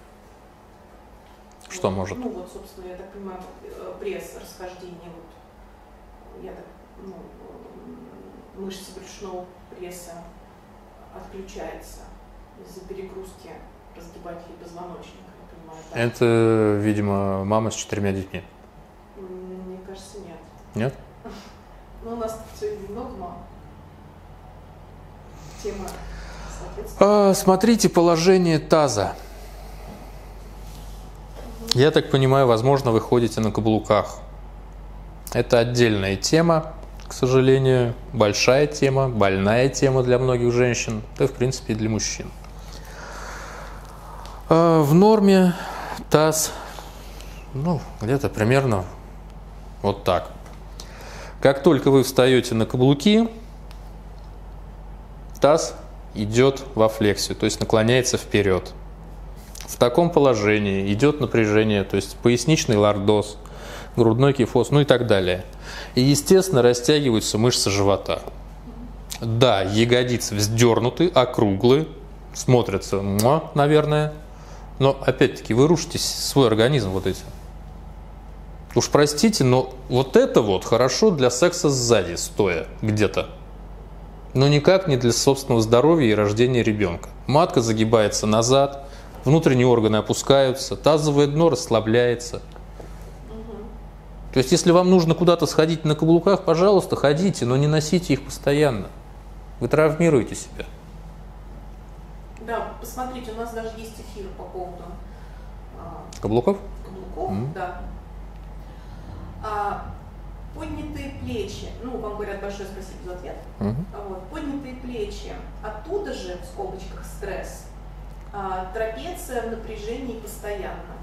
Что вот, может? Ну вот, собственно, я так понимаю, пресс, расхождение, вот, я так, мышцы брюшного пресса отключается из-за перегрузки разгибателей позвоночника, я понимаю. Так? Это, видимо, мама с 4 детьми. Мне кажется, нет. Нет? Ну, у нас сегодня много мам. Тема, соответственно. Смотрите положение таза. Я так понимаю, возможно, вы ходите на каблуках. Это отдельная тема, к сожалению, большая тема, больная тема для многих женщин, да, в принципе, и для мужчин. В норме таз, ну, где-то примерно вот так. Как только вы встаете на каблуки, таз идет во флексию, то есть наклоняется вперед. В таком положении идет напряжение, то есть поясничный лордоз, грудной кифоз, ну и так далее. И, естественно, растягиваются мышцы живота. Да, ягодицы вздернуты, округлые, смотрятся, наверное, но, опять-таки, вы рушите свой организм вот этим. Уж простите, но вот это вот хорошо для секса сзади, стоя где-то. Но никак не для собственного здоровья и рождения ребенка. Матка загибается назад, внутренние органы опускаются, тазовое дно расслабляется. То есть, если вам нужно куда-то сходить на каблуках, пожалуйста, ходите, но не носите их постоянно. Вы травмируете себя. Да, посмотрите, у нас даже есть эфир по поводу Каблуков? Каблуков, да. Поднятые плечи, ну, вам говорят большое спасибо за ответ. Вот, поднятые плечи, оттуда же, в скобочках, стресс. Трапеция в напряжении постоянно.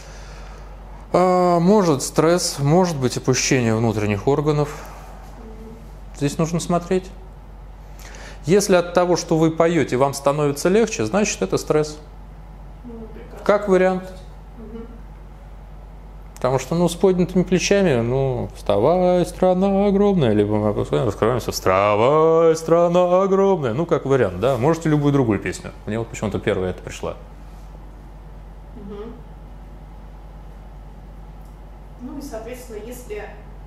Может стресс, может быть опущение внутренних органов. Здесь нужно смотреть. Если от того, что вы поете, вам становится легче, значит это стресс. Как вариант. Потому что, ну, с поднятыми плечами, ну, вставай, страна огромная, либо мы опускаем, раскрываемся, вставай, страна огромная. Ну, как вариант, да. Можете любую другую песню. Мне вот почему-то первая это пришла. Ну и, соответственно, если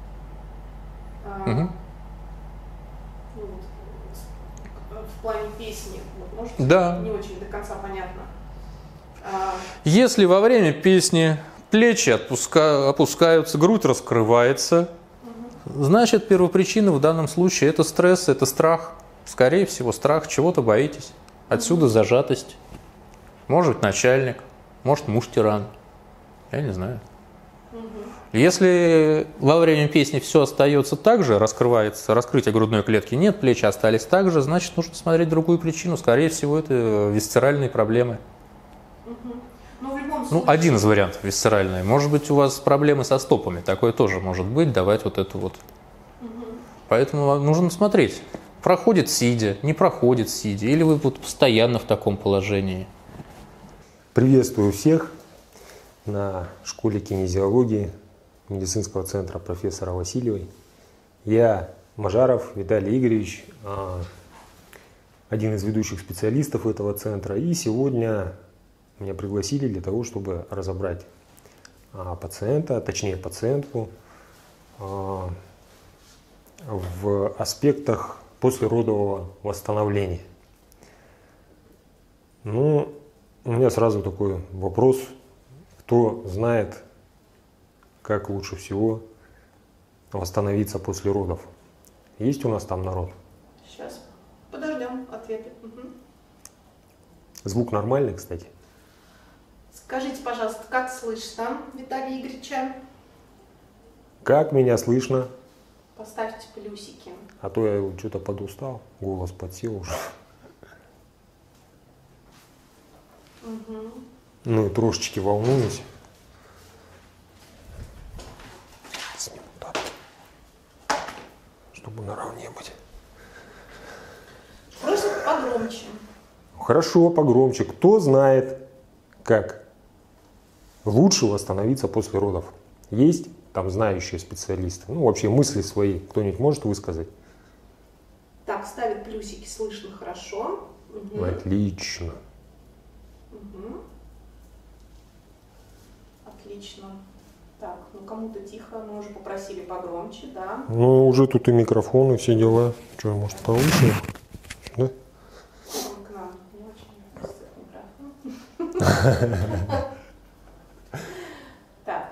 в плане песни, вот, может, да, не очень до конца понятно. Если во время песни плечи опускаются, грудь раскрывается, значит, первопричина в данном случае это стресс, это страх. Скорее всего, страх, чего-то боитесь. Отсюда зажатость. Может, начальник, может, муж-тиран. Я не знаю. Если во время песни все остается так же, раскрывается, раскрытие грудной клетки нет, плечи остались так же, значит, нужно смотреть другую причину. Скорее всего, это висцеральные проблемы. Ну, один из вариантов висцеральные. Может быть, у вас проблемы со стопами. Такое тоже может быть, давать вот это вот. Поэтому нужно смотреть. Проходит сидя, не проходит сидя. Или вы вот постоянно в таком положении. Приветствую всех на школе кинезиологии медицинского центра профессора Васильевой. Я Мажаров Виталий Игоревич, один из ведущих специалистов этого центра. И сегодня меня пригласили для того, чтобы разобрать пациента, точнее пациентку, в аспектах послеродового восстановления. Ну, у меня сразу такой вопрос: кто знает, как лучше всего восстановиться после родов? Есть у нас там народ? Сейчас подождем ответы. Звук нормальный, кстати. Скажите, пожалуйста, как слышно Виталия Игоревича? Как меня слышно? Поставьте плюсики. А то я что-то подустал, голос подсел уже. Ну и трошечки волнуюсь. Чтобы наравне быть. Просят погромче. Хорошо, погромче. Кто знает, как лучше восстановиться после родов? Есть там знающие специалисты? Ну, вообще мысли свои кто-нибудь может высказать? Так, ставят плюсики, слышно хорошо. Отлично. Отлично. Так, ну кому-то тихо, мы уже попросили погромче, да? Ну, уже тут и микрофон, и все дела. Что, может, повыше? Да? К нам не очень микрофон. Так.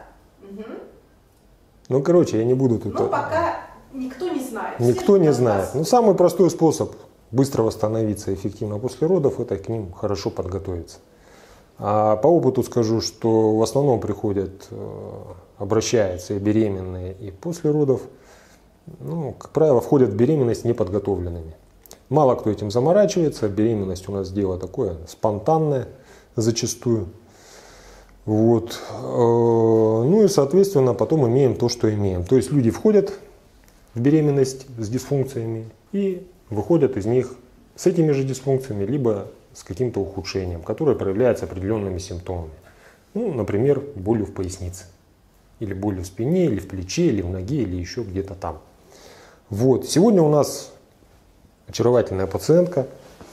Ну, короче, я не буду тут... Ну, пока никто не знает. Никто не знает. Ну, самый простой способ быстро восстановиться эффективно после родов — это к ним хорошо подготовиться. А по опыту скажу, что в основном приходят, обращаются и беременные, и после родов, ну, как правило, входят в беременность неподготовленными. Мало кто этим заморачивается, беременность у нас дело такое спонтанное зачастую. Вот. Ну и, соответственно, потом имеем то, что имеем. То есть люди входят в беременность с дисфункциями и выходят из них с этими же дисфункциями, либо с каким-то ухудшением, которое проявляется определенными симптомами. Ну, например, болью в пояснице, или болью в спине, или в плече, или в ноге, или еще где-то там. Вот. Сегодня у нас очаровательная пациентка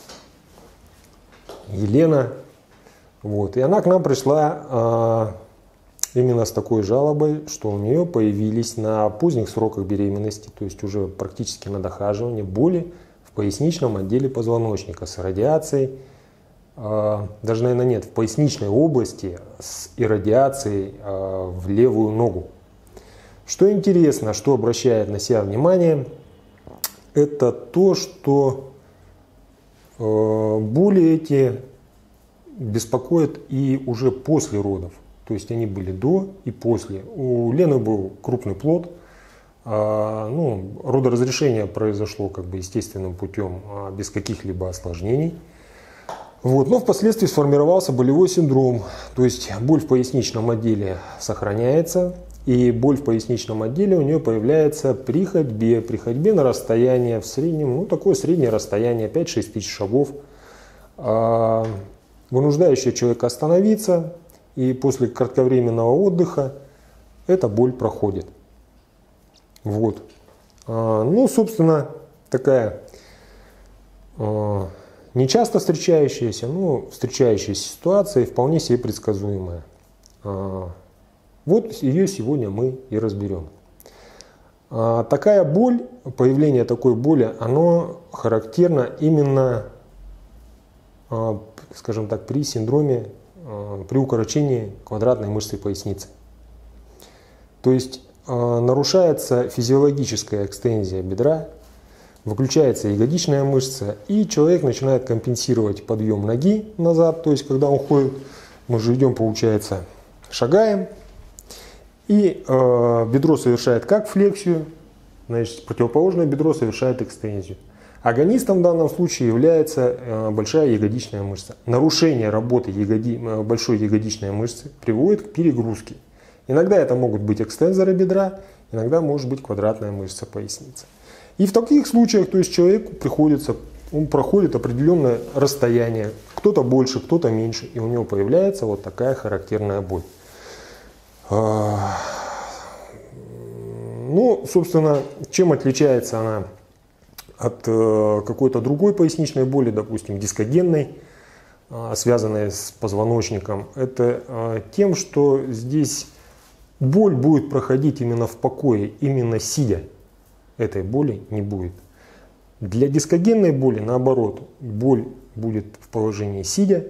Елена. Вот. И она к нам пришла именно с такой жалобой, что у нее появились на поздних сроках беременности, то есть уже практически на дохаживании, боли в поясничном отделе позвоночника с радиацией, даже, наверное, нет, в поясничной области с иррадиацией в левую ногу. Что интересно, что обращает на себя внимание, это то, что боли эти беспокоят и уже после родов. То есть они были до и после. У Лены был крупный плод. Родоразрешение произошло как бы естественным путем, без каких-либо осложнений. Вот. Но впоследствии сформировался болевой синдром. То есть боль в поясничном отделе сохраняется. И боль в поясничном отделе у нее появляется при ходьбе. При ходьбе на расстояние в среднем, такое среднее расстояние 5-6 тысяч шагов, вынуждающее человека остановиться. И после кратковременного отдыха эта боль проходит. Вот. Собственно, такая нечасто встречающаяся, но встречающаяся ситуация и вполне себе предсказуемая. Вот ее сегодня мы и разберем. Такая боль, появление такой боли, оно характерно именно, скажем так, при синдроме, при укорочении квадратной мышцы поясницы. То есть нарушается физиологическая экстензия бедра, выключается ягодичная мышца, и человек начинает компенсировать подъем ноги назад. То есть когда он ходит, мы же идем, получается, шагаем, и бедро совершает как флексию, значит, противоположное бедро совершает экстензию. Агонистом в данном случае является большая ягодичная мышца. Нарушение работы большой ягодичной мышцы приводит к перегрузке. Иногда это могут быть экстензоры бедра, иногда может быть квадратная мышца поясницы. И в таких случаях, то есть человеку он проходит определенное расстояние, кто-то больше, кто-то меньше, и у него появляется вот такая характерная боль. Собственно, чем отличается она от какой-то другой поясничной боли, допустим, дискогенной, связанной с позвоночником, это тем, что здесь боль будет проходить именно в покое, именно сидя. Этой боли не будет. Для дискогенной боли, наоборот, боль будет в положении сидя,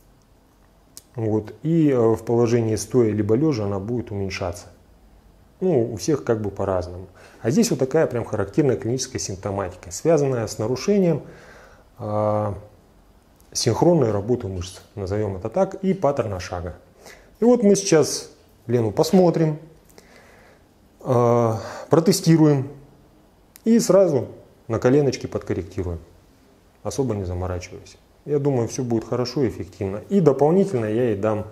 и в положении стоя либо лежа она будет уменьшаться. У всех как бы по-разному. А здесь вот такая прям характерная клиническая симптоматика, связанная с нарушением синхронной работы мышц, назовем это так, и паттерна шага. И вот мы сейчас Лену посмотрим, протестируем и сразу на коленочке подкорректируем, особо не заморачиваясь. Я думаю, все будет хорошо и эффективно. И дополнительно я ей дам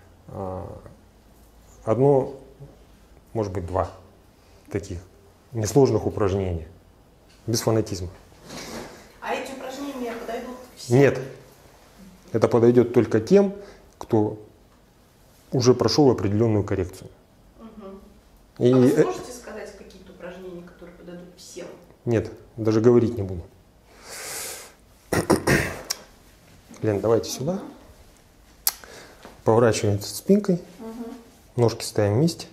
одно, может быть, два таких несложных упражнения, без фанатизма. А эти упражнения подойдут всем? Нет, это подойдет только тем, кто уже прошел определенную коррекцию. И вы сможете сказать какие-то упражнения, которые подойдут всем? Нет, даже говорить не буду. Лен, давайте сюда. Поворачиваемся спинкой. Ножки ставим вместе.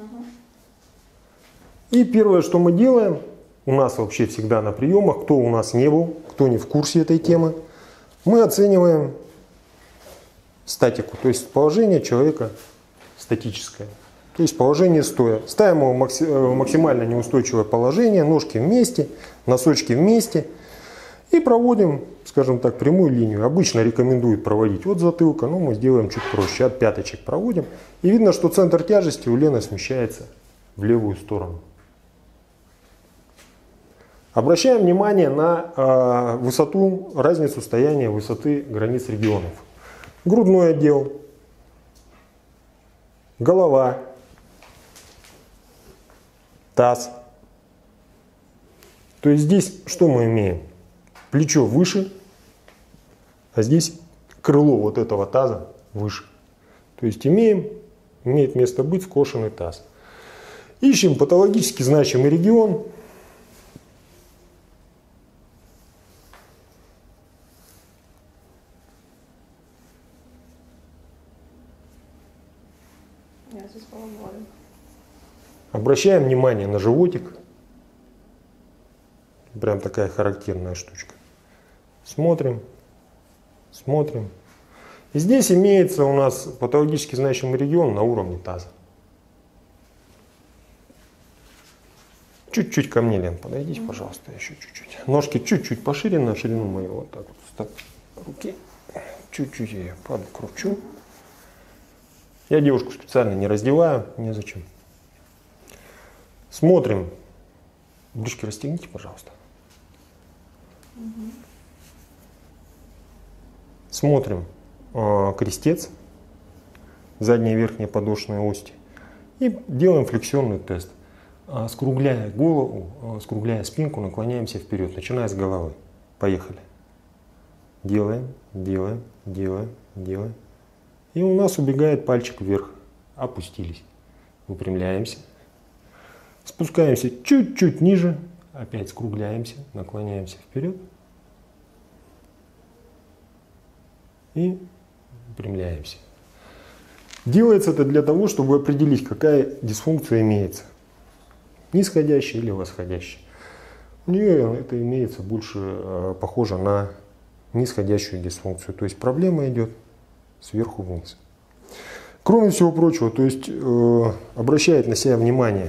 И первое, что мы делаем, у нас вообще всегда на приемах, кто у нас не был, кто не в курсе этой темы, мы оцениваем статику, то есть положение человека статическое. То есть положение стоя. Ставим его в максимально неустойчивое положение, ножки вместе, носочки вместе. И проводим, скажем так, прямую линию. Обычно рекомендуют проводить от затылка, но мы сделаем чуть проще. От пяточек проводим. И видно, что центр тяжести у Лены смещается в левую сторону. Обращаем внимание на высоту, разницу стояния высоты границ регионов. Грудной отдел, голова, таз. То есть здесь что мы имеем? Плечо выше, а здесь крыло вот этого таза выше. То есть имеет место быть скошенный таз. Ищем патологически значимый регион. Обращаем внимание на животик. Прям такая характерная штучка. Смотрим, смотрим. И здесь имеется у нас патологически значимый регион на уровне таза. Чуть-чуть ко мне, Лен, подойдите, пожалуйста, еще чуть-чуть. Ножки чуть-чуть пошире на ширину мою. Вот так вот. Руки. Чуть-чуть я ее подкручу. Я девушку специально не раздеваю, незачем. Смотрим. Брюшки расстегните, пожалуйста. Смотрим крестец, задние и верхние подошвные ости. И делаем флексионный тест. Скругляя голову, скругляя спинку, наклоняемся вперед, начиная с головы. Поехали. Делаем, делаем, делаем, делаем. И у нас убегает пальчик вверх. Опустились. Выпрямляемся. Спускаемся чуть-чуть ниже. Опять скругляемся, наклоняемся вперед. И выпрямляемся. Делается это для того, чтобы определить, какая дисфункция имеется. Нисходящая или восходящая. У нее это имеется больше похоже на нисходящую дисфункцию. То есть проблема идет сверху вниз. Кроме всего прочего, то есть обращает на себя внимание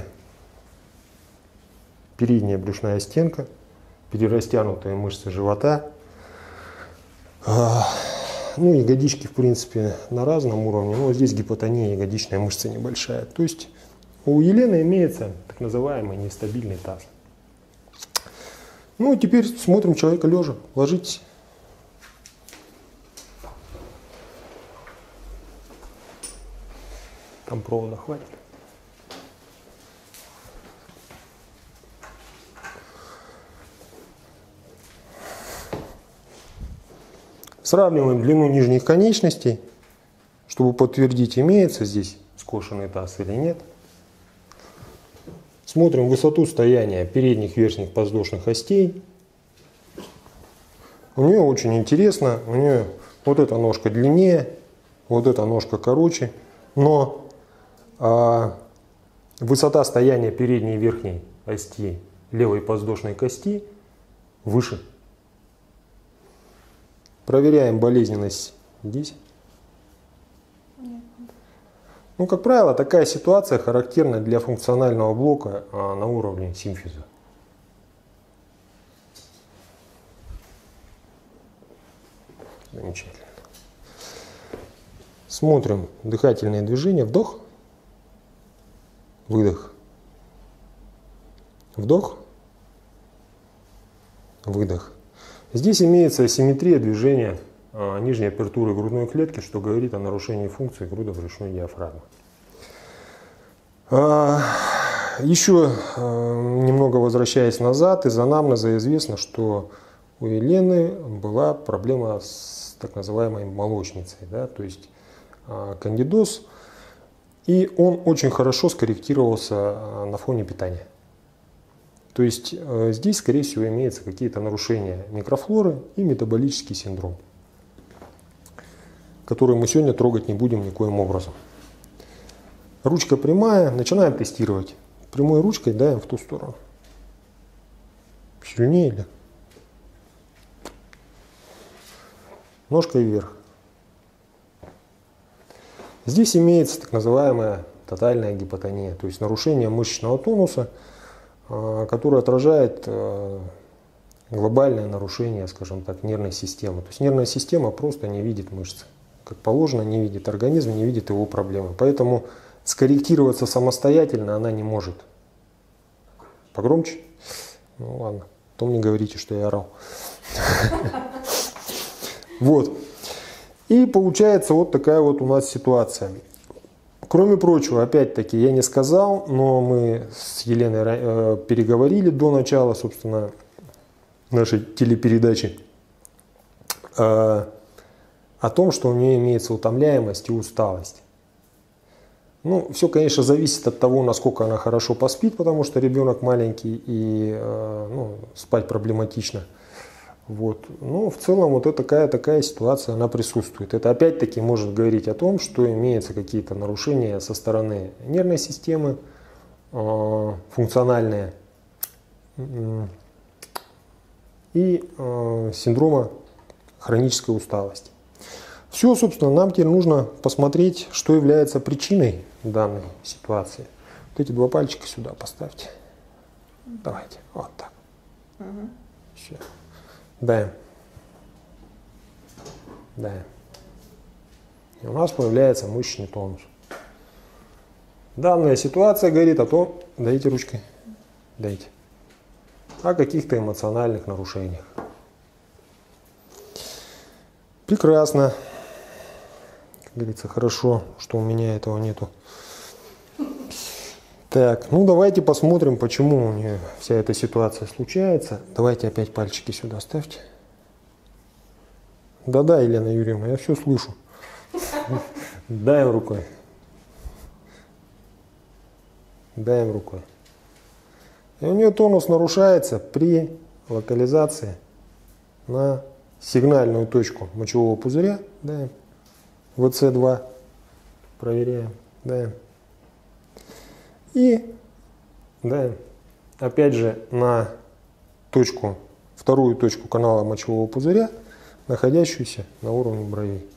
передняя брюшная стенка, перерастянутые мышцы живота. Ну, ягодички, в принципе, на разном уровне, но здесь гипотония, ягодичная мышца небольшая. То есть у Елены имеется так называемый нестабильный таз. Ну, теперь смотрим человека лежа. Ложитесь. Там провода хватит. Сравниваем длину нижних конечностей, чтобы подтвердить, имеется здесь скошенный таз или нет. Смотрим высоту стояния передних и верхних подвздошных остей. У нее очень интересно, у нее вот эта ножка длиннее, вот эта ножка короче, но высота стояния передней и верхней ости левой подвздошной кости выше. Проверяем болезненность здесь. Ну, как правило, такая ситуация характерна для функционального блока на уровне симфиза. Замечательно. Смотрим дыхательные движения. Вдох. Выдох. Вдох. Выдох. Здесь имеется асимметрия движения нижней апертуры грудной клетки, что говорит о нарушении функции грудно-брюшной диафрагмы. Еще немного возвращаясь назад, из анамнеза известно, что у Елены была проблема с так называемой молочницей, да, то есть кандидоз, и он очень хорошо скорректировался на фоне питания. То есть здесь, скорее всего, имеются какие-то нарушения микрофлоры и метаболический синдром, который мы сегодня трогать не будем никоим образом. Ручка прямая, начинаем тестировать. Прямой ручкой давим в ту сторону. Сильнее ли? Ножкой вверх. Здесь имеется так называемая тотальная гипотония, то есть нарушение мышечного тонуса, которое отражает глобальное нарушение, скажем так, нервной системы. То есть нервная система просто не видит мышцы. Как положено, не видит организм, не видит его проблемы. Поэтому скорректироваться самостоятельно она не может. Погромче? Ну ладно, потом не говорите, что я орал. Вот. И получается вот такая вот у нас ситуация. Кроме прочего, опять-таки, я не сказал, но мы с Еленой переговорили до начала, собственно, нашей телепередачи о том, что у нее имеется утомляемость и усталость. Ну, все, конечно, зависит от того, насколько она хорошо поспит, потому что ребенок маленький и спать проблематично. Вот. Но в целом вот такая ситуация, она присутствует. Это опять-таки может говорить о том, что имеются какие-то нарушения со стороны нервной системы, функциональные, и синдрома хронической усталости. Все, собственно, нам теперь нужно посмотреть, что является причиной данной ситуации. Вот эти два пальчика сюда поставьте. Давайте, вот так. Все. Даем. Даем. И у нас появляется мышечный тонус. Данная ситуация говорит о том, дайте ручкой, дайте, о каких-то эмоциональных нарушениях. Прекрасно. Как говорится, хорошо, что у меня этого нету. Так, ну давайте посмотрим, почему у нее вся эта ситуация случается. Давайте опять пальчики сюда ставьте. Да-да, Елена Юрьевна, я все слышу. Даем рукой. Даем рукой. И у нее тонус нарушается при локализации на сигнальную точку мочевого пузыря. Даем. ВЦ2. Проверяем. Даем. И даем. Опять же на точку, вторую точку канала мочевого пузыря, находящуюся на уровне бровей.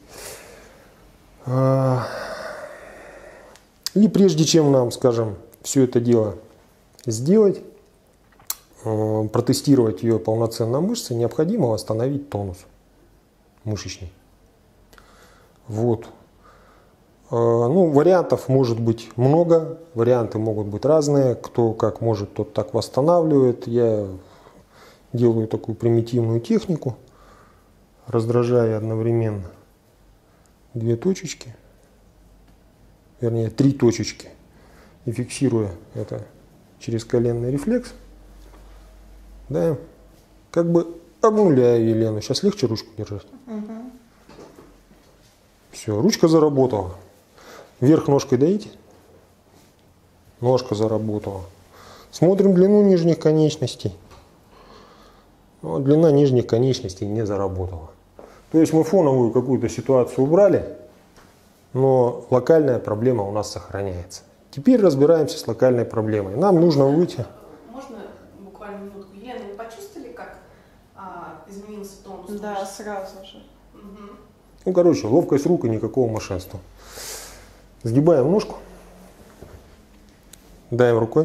И прежде чем нам, скажем, все это дело сделать, протестировать ее полноценно мышцы, необходимо восстановить тонус мышечный. Вот. Ну, вариантов может быть много, варианты могут быть разные. Кто как может, тот так восстанавливает. Я делаю такую примитивную технику, раздражая одновременно две точечки, вернее 3 точечки, и фиксируя это через коленный рефлекс. Да, как бы обнуляю Елену. Сейчас легче ручку держать. Все, ручка заработала. Вверх ножкой даите. Ножка заработала. Смотрим длину нижних конечностей. Вот, длина нижних конечностей не заработала. То есть мы фоновую какую-то ситуацию убрали, но локальная проблема у нас сохраняется. Теперь разбираемся с локальной проблемой. Нам нужно выйти. Можно буквально минутку? Елена, вы почувствовали, как изменился тонус? Да, сразу же. Угу. Ну, короче, ловкость рук и никакого мошенства. Сгибаем ножку. Даем рукой.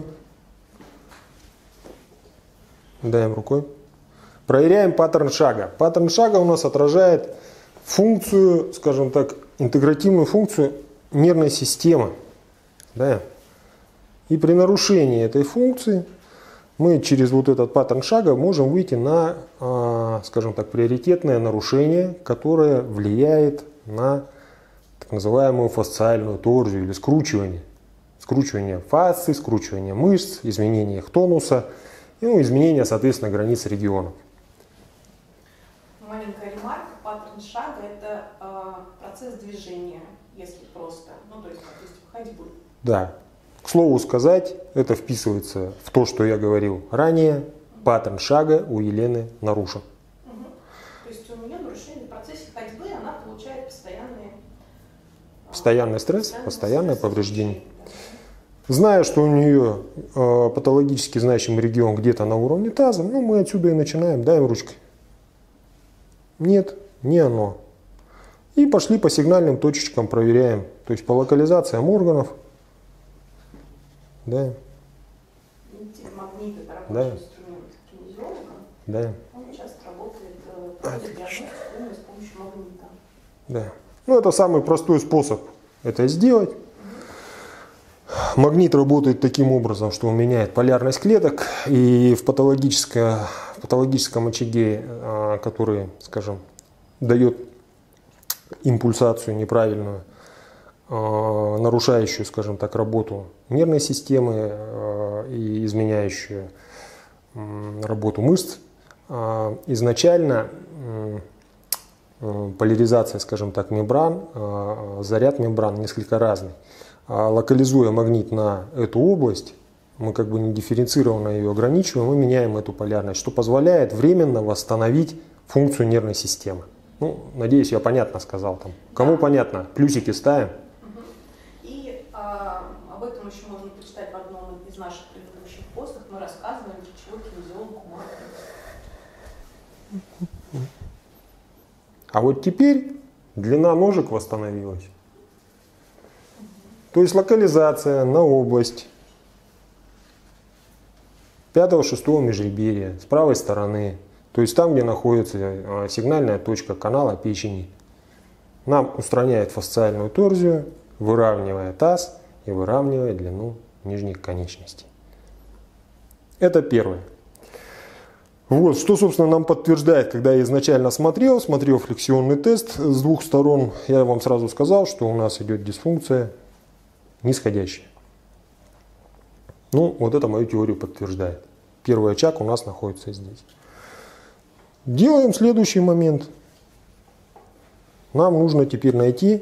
Даем рукой. Проверяем паттерн шага. Паттерн шага у нас отражает функцию, скажем так, интегративную функцию нервной системы. Да? И при нарушении этой функции мы через вот этот паттерн шага можем выйти на, скажем так, приоритетное нарушение, которое влияет на так называемую фасциальную торзию или скручивание. Скручивание фасции, скручивание мышц, изменение их тонуса, и, ну, изменение, соответственно, границ регионов. Маленькая ремарка. Паттерн шага – это процесс движения, если просто. Ну, то есть, допустим, ходьбы. Да. К слову сказать, это вписывается в то, что я говорил ранее. Паттерн шага у Елены нарушен. Угу. То есть у нее нарушение в процессе ходьбы, она получает постоянный стресс, постоянное повреждение. Зная, что у нее патологически значимый регион где-то на уровне таза, ну, мы отсюда и начинаем. Даем ручкой. Нет, не оно. И пошли по сигнальным точечкам проверяем. То есть по локализациям органов. Да. Магнит – это рабочий Да. инструмент кинезиолога. Да. Он часто работает проводит диагностику с помощью магнита. Да. Ну, это самый простой способ это сделать. Магнит работает таким образом, что он меняет полярность клеток, и в патологическом очаге, который, скажем, дает импульсацию неправильную, нарушающую, скажем так, работу нервной системы и изменяющую работу мышц, изначально поляризация, скажем так, мембран, заряд мембран несколько разный. Локализуя магнит на эту область, мы как бы не дифференцированно ее ограничиваем и меняем эту полярность, что позволяет временно восстановить функцию нервной системы. Ну, надеюсь, я понятно сказал там. Кому понятно, плюсики ставим. И об этом еще можно почитать в одном из наших предыдущих постов. Мы рассказываем, для чего кинезиологу магнит. А вот теперь длина ножек восстановилась. То есть локализация на область 5-6 межреберья с правой стороны. То есть там, где находится сигнальная точка канала печени. Нам устраняет фасциальную торзию, выравнивая таз и выравнивая длину нижних конечностей. Это первое. Вот, что, собственно, нам подтверждает, когда я изначально смотрел флексионный тест с двух сторон, я вам сразу сказал, что у нас идет дисфункция нисходящая. Ну, вот это мою теорию подтверждает. Первый очаг у нас находится здесь. Делаем следующий момент. Нам нужно теперь найти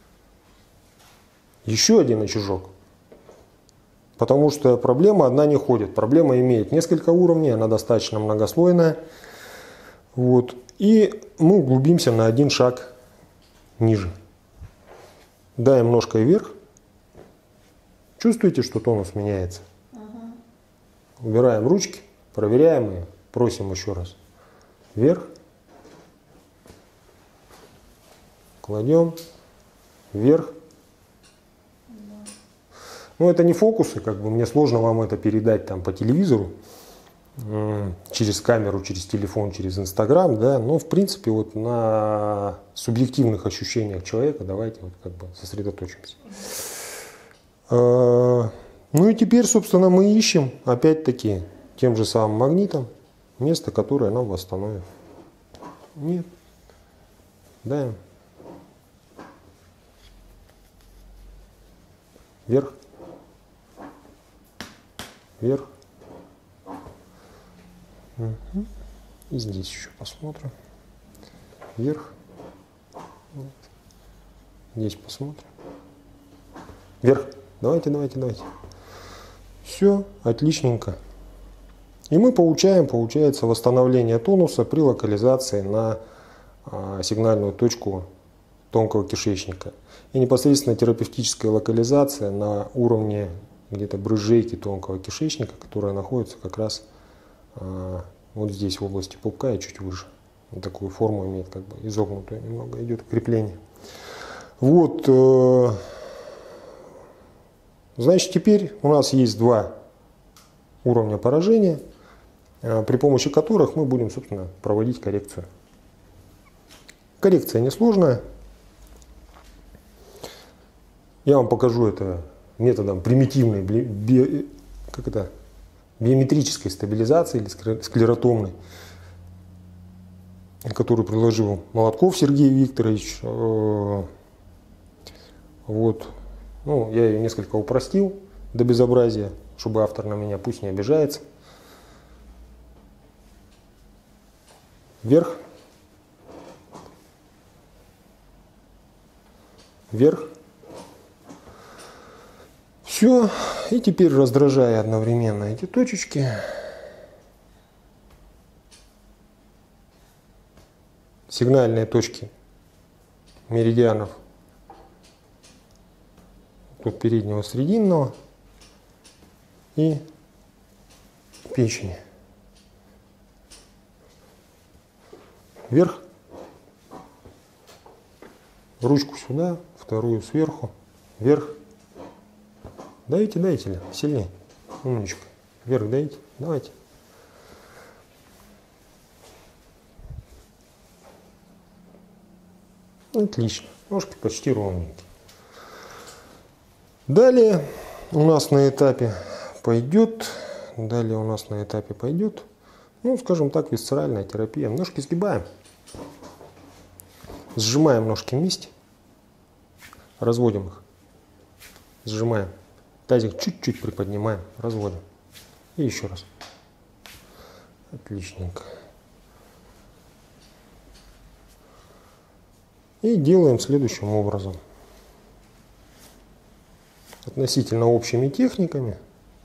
еще один очажок. Потому что проблема одна не ходит. Проблема имеет несколько уровней, она достаточно многослойная. Вот. И мы углубимся на один шаг ниже. Даем ножкой вверх. Чувствуете, что тонус меняется? Убираем ручки, проверяем ее, просим еще раз. Вверх. Кладем. Вверх. Ну, это не фокусы, как бы мне сложно вам это передать там по телевизору, через камеру, через телефон, через Инстаграм, да, но в принципе вот на субъективных ощущениях человека давайте вот как бы сосредоточимся. Ну и теперь, собственно, мы ищем опять-таки тем же самым магнитом место, которое нам восстановит. Нет. Даем. Вверх. Вверх. Угу. И здесь еще посмотрим. Вверх. Вот. Здесь посмотрим. Вверх. Давайте. Все, отличненько. И мы получается, восстановление тонуса при локализации на сигнальную точку тонкого кишечника. И непосредственно терапевтическая локализация на уровне где-то брызжейки тонкого кишечника, которая находится как раз вот здесь, в области пупка и чуть выше. Вот такую форму имеет, как бы изогнутую немного, идет крепление. Вот. Значит, теперь у нас есть два уровня поражения, при помощи которых мы будем, собственно, проводить коррекцию. Коррекция несложная. Я вам покажу это методом примитивной биометрической стабилизации или склеротомной, которую предложил Молотков Сергей Викторович. Вот. Ну, я ее несколько упростил до безобразия, чтобы автор на меня пусть не обижается. Вверх. Вверх. Все. И теперь, раздражая одновременно эти точечки, сигнальные точки меридианов от переднего срединного и печени. Вверх. Ручку сюда, вторую сверху. Вверх. Давите, сильнее. Умничка. Вверх давите. Давайте. Отлично. Ножки почти ровненькие. Далее у нас на этапе пойдет, ну, скажем так, висцеральная терапия. Ножки сгибаем, сжимаем ножки вместе, разводим их, сжимаем, тазик чуть-чуть приподнимаем, разводим. И еще раз. Отличненько. И делаем следующим образом. Относительно общими техниками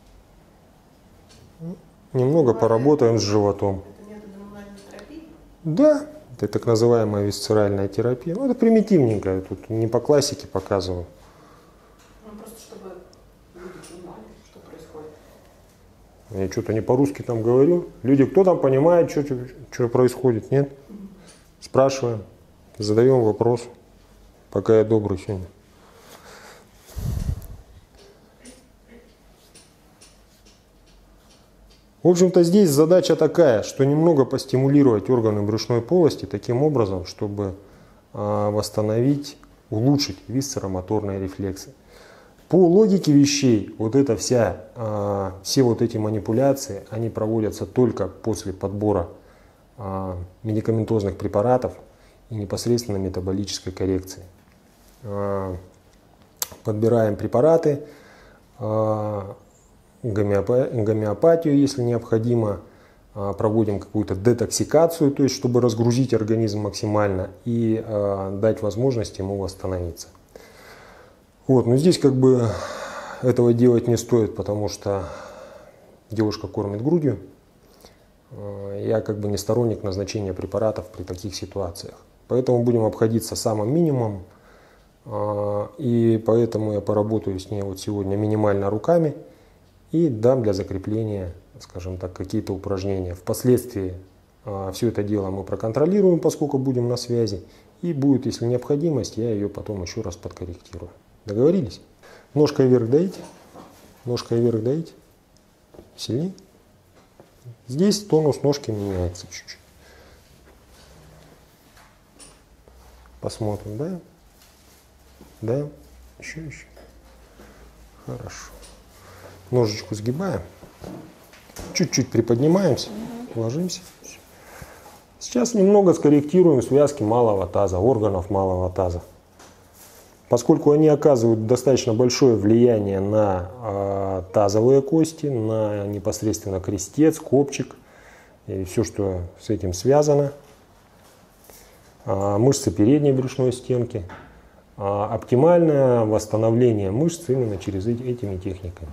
немного поработаем с животом. Это метод мануальной терапии? Да, это так называемая висцеральная терапия. Ну, это примитивненькая, тут не по классике показываю. Ну, просто чтобы люди понимали, что происходит. Я что-то не по-русски там говорю. Люди, кто там понимает, что происходит, нет? Спрашиваем, задаем вопрос, пока я добрый сегодня. В общем-то, здесь задача такая, что немного постимулировать органы брюшной полости таким образом, чтобы восстановить, улучшить висцеромоторные рефлексы. По логике вещей, вот эта все вот эти манипуляции, они проводятся только после подбора медикаментозных препаратов и непосредственно метаболической коррекции. Подбираем препараты, гомеопатию, если необходимо, проводим какую-то детоксикацию, то есть чтобы разгрузить организм максимально и дать возможность ему восстановиться. Вот, но здесь как бы этого делать не стоит, потому что девушка кормит грудью. Я как бы не сторонник назначения препаратов при таких ситуациях. Поэтому будем обходиться самым минимумом. И поэтому я поработаю с ней вот сегодня минимально руками и дам для закрепления, скажем так, какие-то упражнения. Впоследствии все это дело мы проконтролируем, поскольку будем на связи. И будет, если необходимость, я ее потом еще раз подкорректирую. Договорились? Ножкой вверх даете. Ножкой вверх даете. Сильнее. Здесь тонус ножки меняется чуть-чуть. Посмотрим, да? Да? Еще. Хорошо. Ножечку сгибаем. Чуть-чуть приподнимаемся. Ложимся. Сейчас немного скорректируем связки малого таза, органов малого таза. Поскольку они оказывают достаточно большое влияние на тазовые кости, на непосредственно крестец, копчик и все, что с этим связано, мышцы передней брюшной стенки, оптимальное восстановление мышц именно через этими техниками.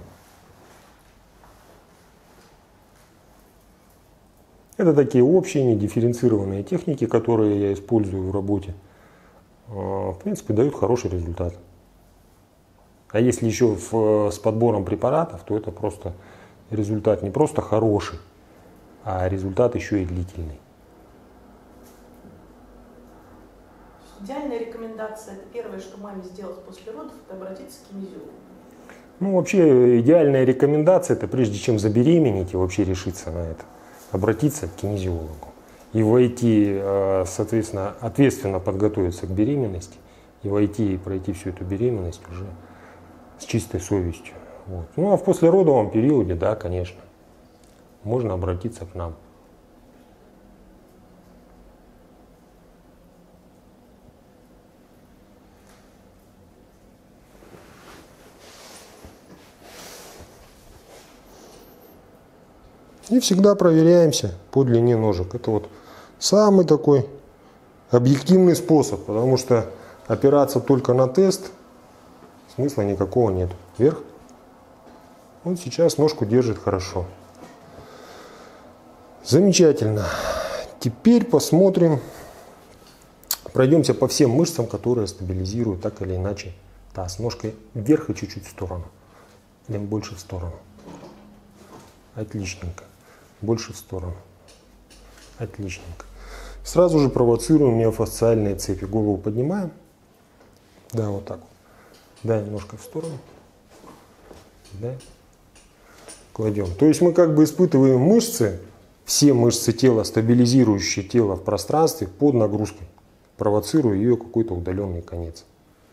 Это такие общие, недифференцированные техники, которые я использую в работе. В принципе, дают хороший результат. А если еще с подбором препаратов, то это просто результат не просто хороший, а результат еще и длительный. Идеальная рекомендация, это первое, что маме сделать после родов, это обратиться к кинезиологу. Ну, вообще, идеальная рекомендация, это прежде чем забеременеть и вообще решиться на это, обратиться к кинезиологу. И войти, соответственно, ответственно подготовиться к беременности, и войти и пройти всю эту беременность уже с чистой совестью. Вот. Ну а в послеродовом периоде, да, конечно, можно обратиться к нам. И всегда проверяемся по длине ножек. Это вот самый такой объективный способ, потому что опираться только на тест смысла никакого нет. Вверх. Вот сейчас ножку держит хорошо. Замечательно. Теперь посмотрим, пройдемся по всем мышцам, которые стабилизируют так или иначе таз. Ножкой вверх и чуть-чуть в сторону. Или больше в сторону. Отличненько. Больше в сторону. Отличненько. Сразу же провоцируем миофасциальные цепи. Голову поднимаем. Да, вот так вот. Да, немножко в сторону. Да. Кладем. То есть мы как бы испытываем мышцы, все мышцы тела, стабилизирующие тело в пространстве под нагрузкой, провоцируя ее какой-то удаленный конец.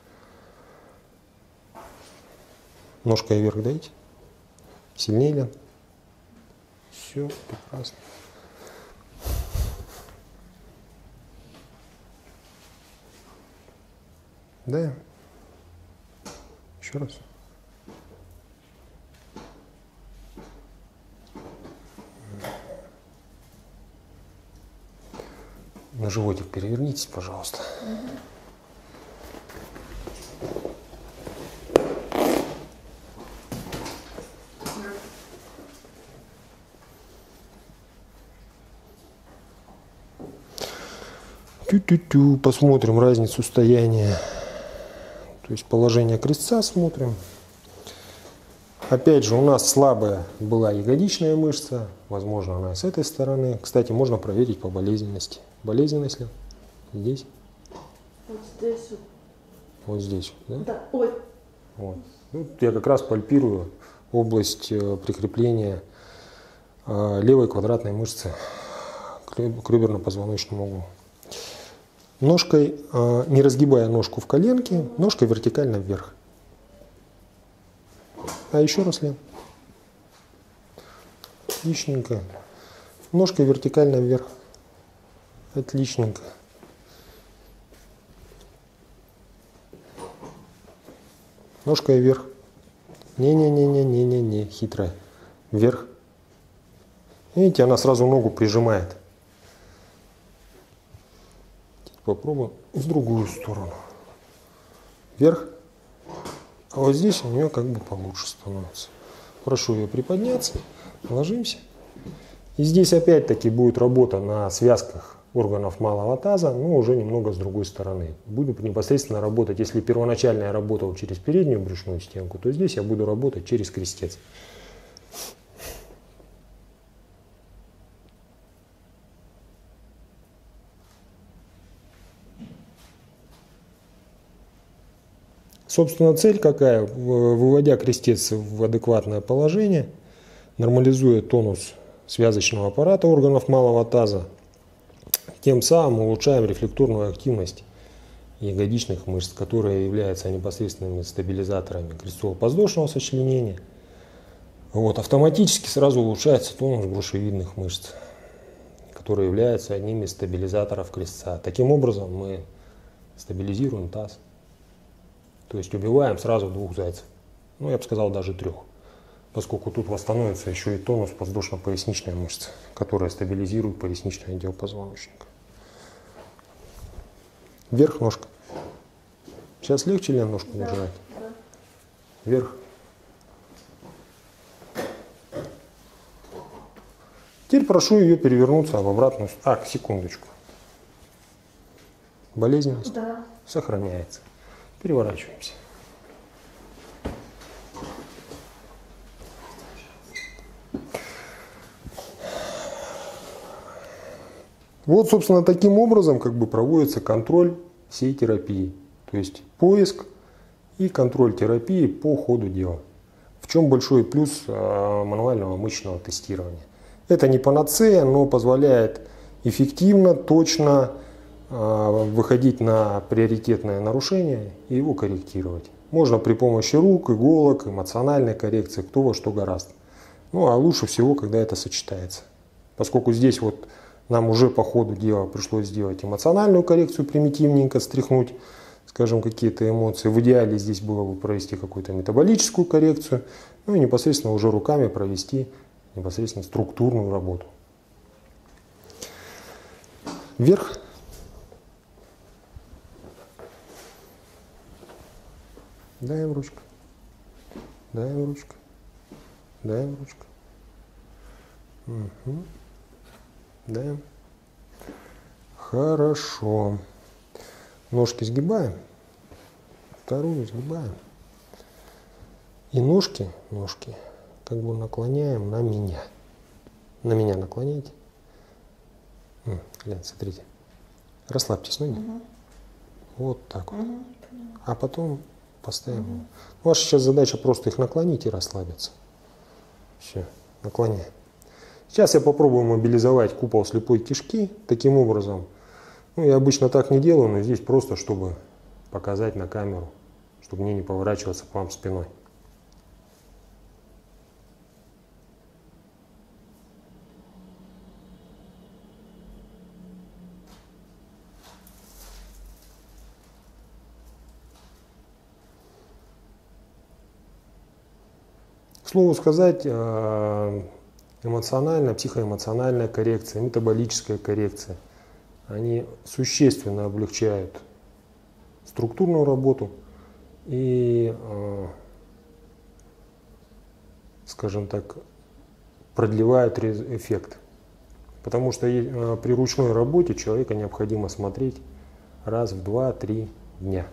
Ножкой вверх дайте. Сильнее, Лен. Все, прекрасно. Да. Еще раз. На животик перевернитесь, пожалуйста. Тю-тю-тю. Посмотрим разницу состояния. То есть положение крестца смотрим. Опять же, у нас слабая была ягодичная мышца. Возможно, она с этой стороны. Кстати, можно проверить по болезненности. Болезненность ли? Здесь? Вот здесь. Вот здесь, да? Да. Ой. Вот. Ну, я как раз пальпирую область прикрепления левой квадратной мышцы к реберно-позвоночному углу. Ножкой, не разгибая ножку в коленке, ножкой вертикально вверх. А еще раз, Лен. Отличненько. Ножка вертикально вверх. Отличненько. Ножкой вверх. Не-не-не-не-не-не-не, хитрая. Вверх. Видите, она сразу ногу прижимает. Попробуем в другую сторону. Вверх. А вот здесь у нее как бы получше становится. Прошу ее приподняться. Ложимся. И здесь опять-таки будет работа на связках органов малого таза, но уже немного с другой стороны. Буду непосредственно работать, если первоначально я работал через переднюю брюшную стенку, то здесь я буду работать через крестец. Собственно, цель какая? Выводя крестец в адекватное положение, нормализуя тонус связочного аппарата органов малого таза, тем самым улучшаем рефлекторную активность ягодичных мышц, которые являются непосредственными стабилизаторами крестцово-подвздошного сочленения. Вот, автоматически сразу улучшается тонус грушевидных мышц, которые являются одними из стабилизаторов крестца. Таким образом мы стабилизируем таз. То есть убиваем сразу двух зайцев. Ну, я бы сказал, даже трех. Поскольку тут восстановится еще и тонус подвздошно-поясничной мышцы, которая стабилизирует поясничный отдел позвоночника. Вверх ножка. Сейчас легче, Лен, ножку держать? Да. Вверх. Теперь прошу ее перевернуться в обратную сторону. Так, секундочку. Болезненность? Да. Сохраняется. Переворачиваемся. Вот, собственно, таким образом как бы проводится контроль всей терапии. То есть поиск и контроль терапии по ходу дела. В чем большой плюс мануального мышечного тестирования? Это не панацея, но позволяет эффективно, точно выходить на приоритетное нарушение и его корректировать. Можно при помощи рук, иголок, эмоциональной коррекции, кто во что гораздо. Ну а лучше всего, когда это сочетается. Поскольку здесь вот нам уже по ходу дела пришлось сделать эмоциональную коррекцию, примитивненько стряхнуть, скажем, какие-то эмоции. В идеале здесь было бы провести какую-то метаболическую коррекцию, ну и непосредственно уже руками провести непосредственно структурную работу. Вверх. Даем ручку. Даем ручку. Даем ручку. Угу. Даем. Хорошо. Ножки сгибаем. Вторую сгибаем. И ножки как бы наклоняем на меня. На меня наклоняйте. Глянь, смотрите. Расслабьтесь ноги. Угу. Вот так вот. Угу. А потом поставим. Угу. Ваша сейчас задача просто их наклонить и расслабиться. Все, наклоняем. Сейчас я попробую мобилизовать купол слепой кишки. Таким образом, ну я обычно так не делаю, но здесь просто, чтобы показать на камеру, чтобы мне не поворачиваться к вам спиной. К слову сказать, эмоциональная, психоэмоциональная коррекция, метаболическая коррекция, они существенно облегчают структурную работу и, скажем так, продлевают эффект. Потому что при ручной работе человека необходимо смотреть раз в 2-3 дня.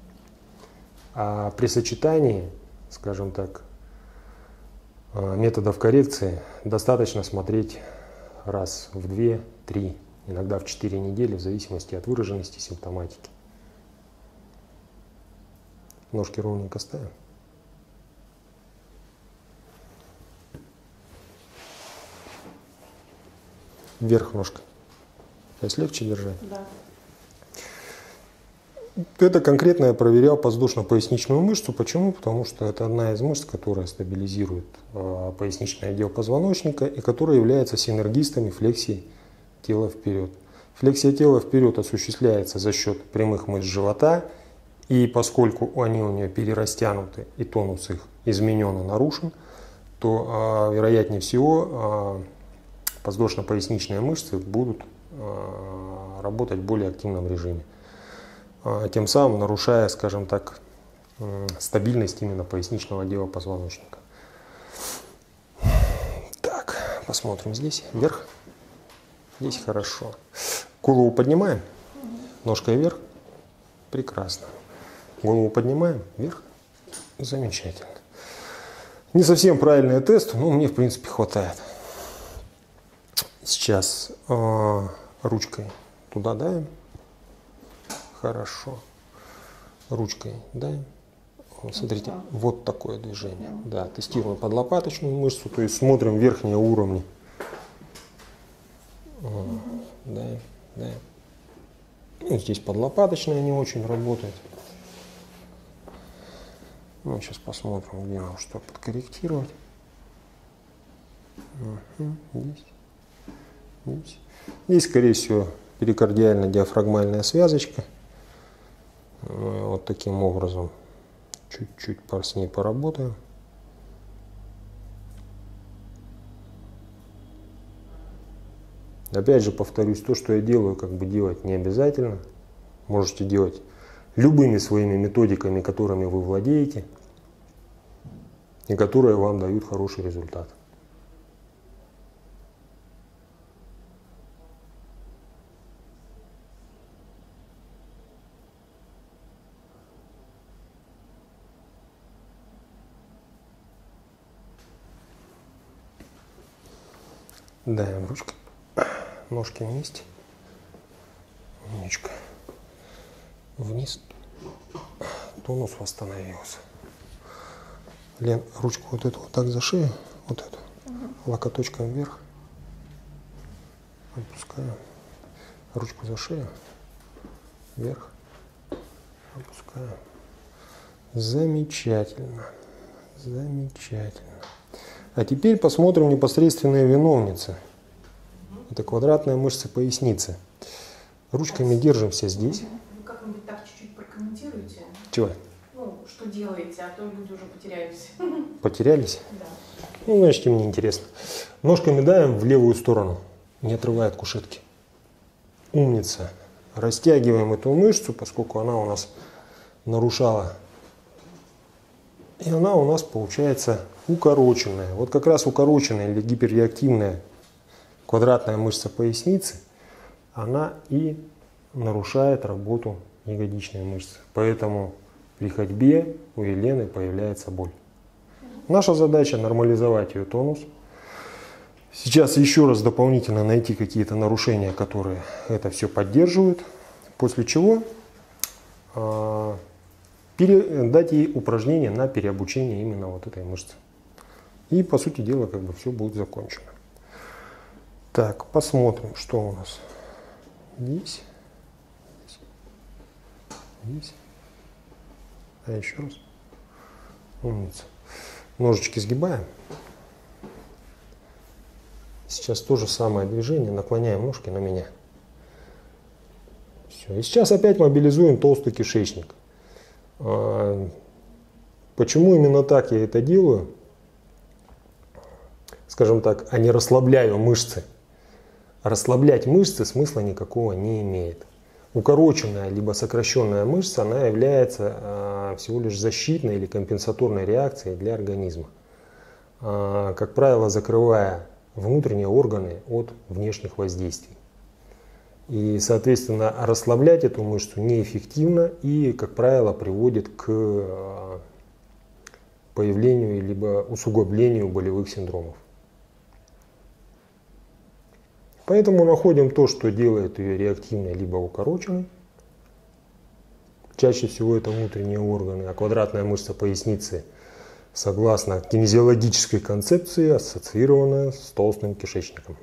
А при сочетании, скажем так, методов коррекции достаточно смотреть раз в 2-3, иногда в 4 недели, в зависимости от выраженности симптоматики. Ножки ровненько ставим. Вверх ножка. Сейчас легче держать? Да. Это конкретно я проверял подвздошно-поясничную мышцу. Почему? Потому что это одна из мышц, которая стабилизирует поясничный отдел позвоночника и которая является синергистами флексии тела вперед. Флексия тела вперед осуществляется за счет прямых мышц живота, и поскольку они у нее перерастянуты и тонус их изменен и нарушен, то вероятнее всего подвздошно-поясничные мышцы будут работать в более активном режиме, тем самым нарушая, скажем так, стабильность именно поясничного отдела позвоночника. Так, посмотрим здесь, вверх. Здесь хорошо. Голову поднимаем, ножкой вверх. Прекрасно. Голову поднимаем, вверх. Замечательно. Не совсем правильный тест, но мне в принципе хватает. Сейчас ручкой туда давим. Хорошо. Ручкой давим. Вот, смотрите, вот такое движение. Да, тестируем подлопаточную мышцу, то есть смотрим верхние уровни. Давим, давим. Ну, здесь подлопаточная не очень работает. Ну, сейчас посмотрим, где нам что подкорректировать. Здесь. Здесь. Здесь, скорее всего, перикардиально-диафрагмальная связочка. Вот таким образом чуть-чуть с ней поработаем. Опять же повторюсь, то, что я делаю, как бы делать не обязательно. Можете делать любыми своими методиками, которыми вы владеете и которые вам дают хороший результат. Даем ручкой, ножки вместе, умничка, вниз, тонус восстановился. Лен, ручку вот эту вот так за шею, вот эту, локоточком вверх, опускаем, ручку за шею, вверх, опускаем. Замечательно, замечательно. А теперь посмотрим непосредственные виновницы. Это квадратные мышцы поясницы. Ручками держимся здесь. Вы как-нибудь так чуть-чуть прокомментируете? Чего? Ну, что делаете, а то люди уже потерялись. Потерялись? Да. Ну, значит, им не интересно. Ножками давим в левую сторону, не отрывая от кушетки. Умница. Растягиваем эту мышцу, поскольку она у нас нарушала. И она у нас получается укороченная. Вот как раз укороченная или гиперреактивная квадратная мышца поясницы, она и нарушает работу ягодичной мышцы. Поэтому при ходьбе у Елены появляется боль. Наша задача нормализовать ее тонус. Сейчас еще раз дополнительно найти какие-то нарушения, которые это все поддерживают. После чего дать ей упражнение на переобучение именно вот этой мышцы. И, по сути дела, как бы все будет закончено. Так, посмотрим, что у нас здесь. Здесь. А еще раз. Умница. Ножички сгибаем. Сейчас то же самое движение. Наклоняем ножки на меня. Все. И сейчас опять мобилизуем толстый кишечник. Почему именно так я это делаю? Скажем так, а не расслабляю мышцы. Расслаблять мышцы смысла никакого не имеет. Укороченная либо сокращенная мышца, она является всего лишь защитной или компенсаторной реакцией для организма. Как правило, закрывая внутренние органы от внешних воздействий. И, соответственно, расслаблять эту мышцу неэффективно и, как правило, приводит к появлению либо усугублению болевых синдромов. Поэтому находим то, что делает ее реактивной либо укороченной. Чаще всего это внутренние органы, а квадратная мышца поясницы, согласно кинезиологической концепции, ассоциирована с толстым кишечником.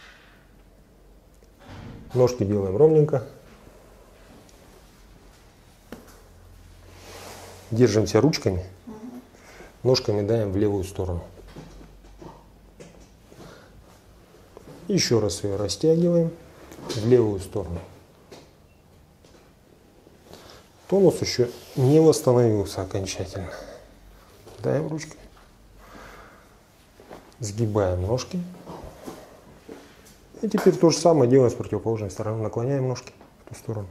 Ножки делаем ровненько. Держимся ручками, ножками давим в левую сторону. Еще раз ее растягиваем в левую сторону. Тонус еще не восстановился окончательно. Давим ручкой. Сгибаем ножки. И теперь то же самое делаем с противоположной стороны. Наклоняем ножки в ту сторону.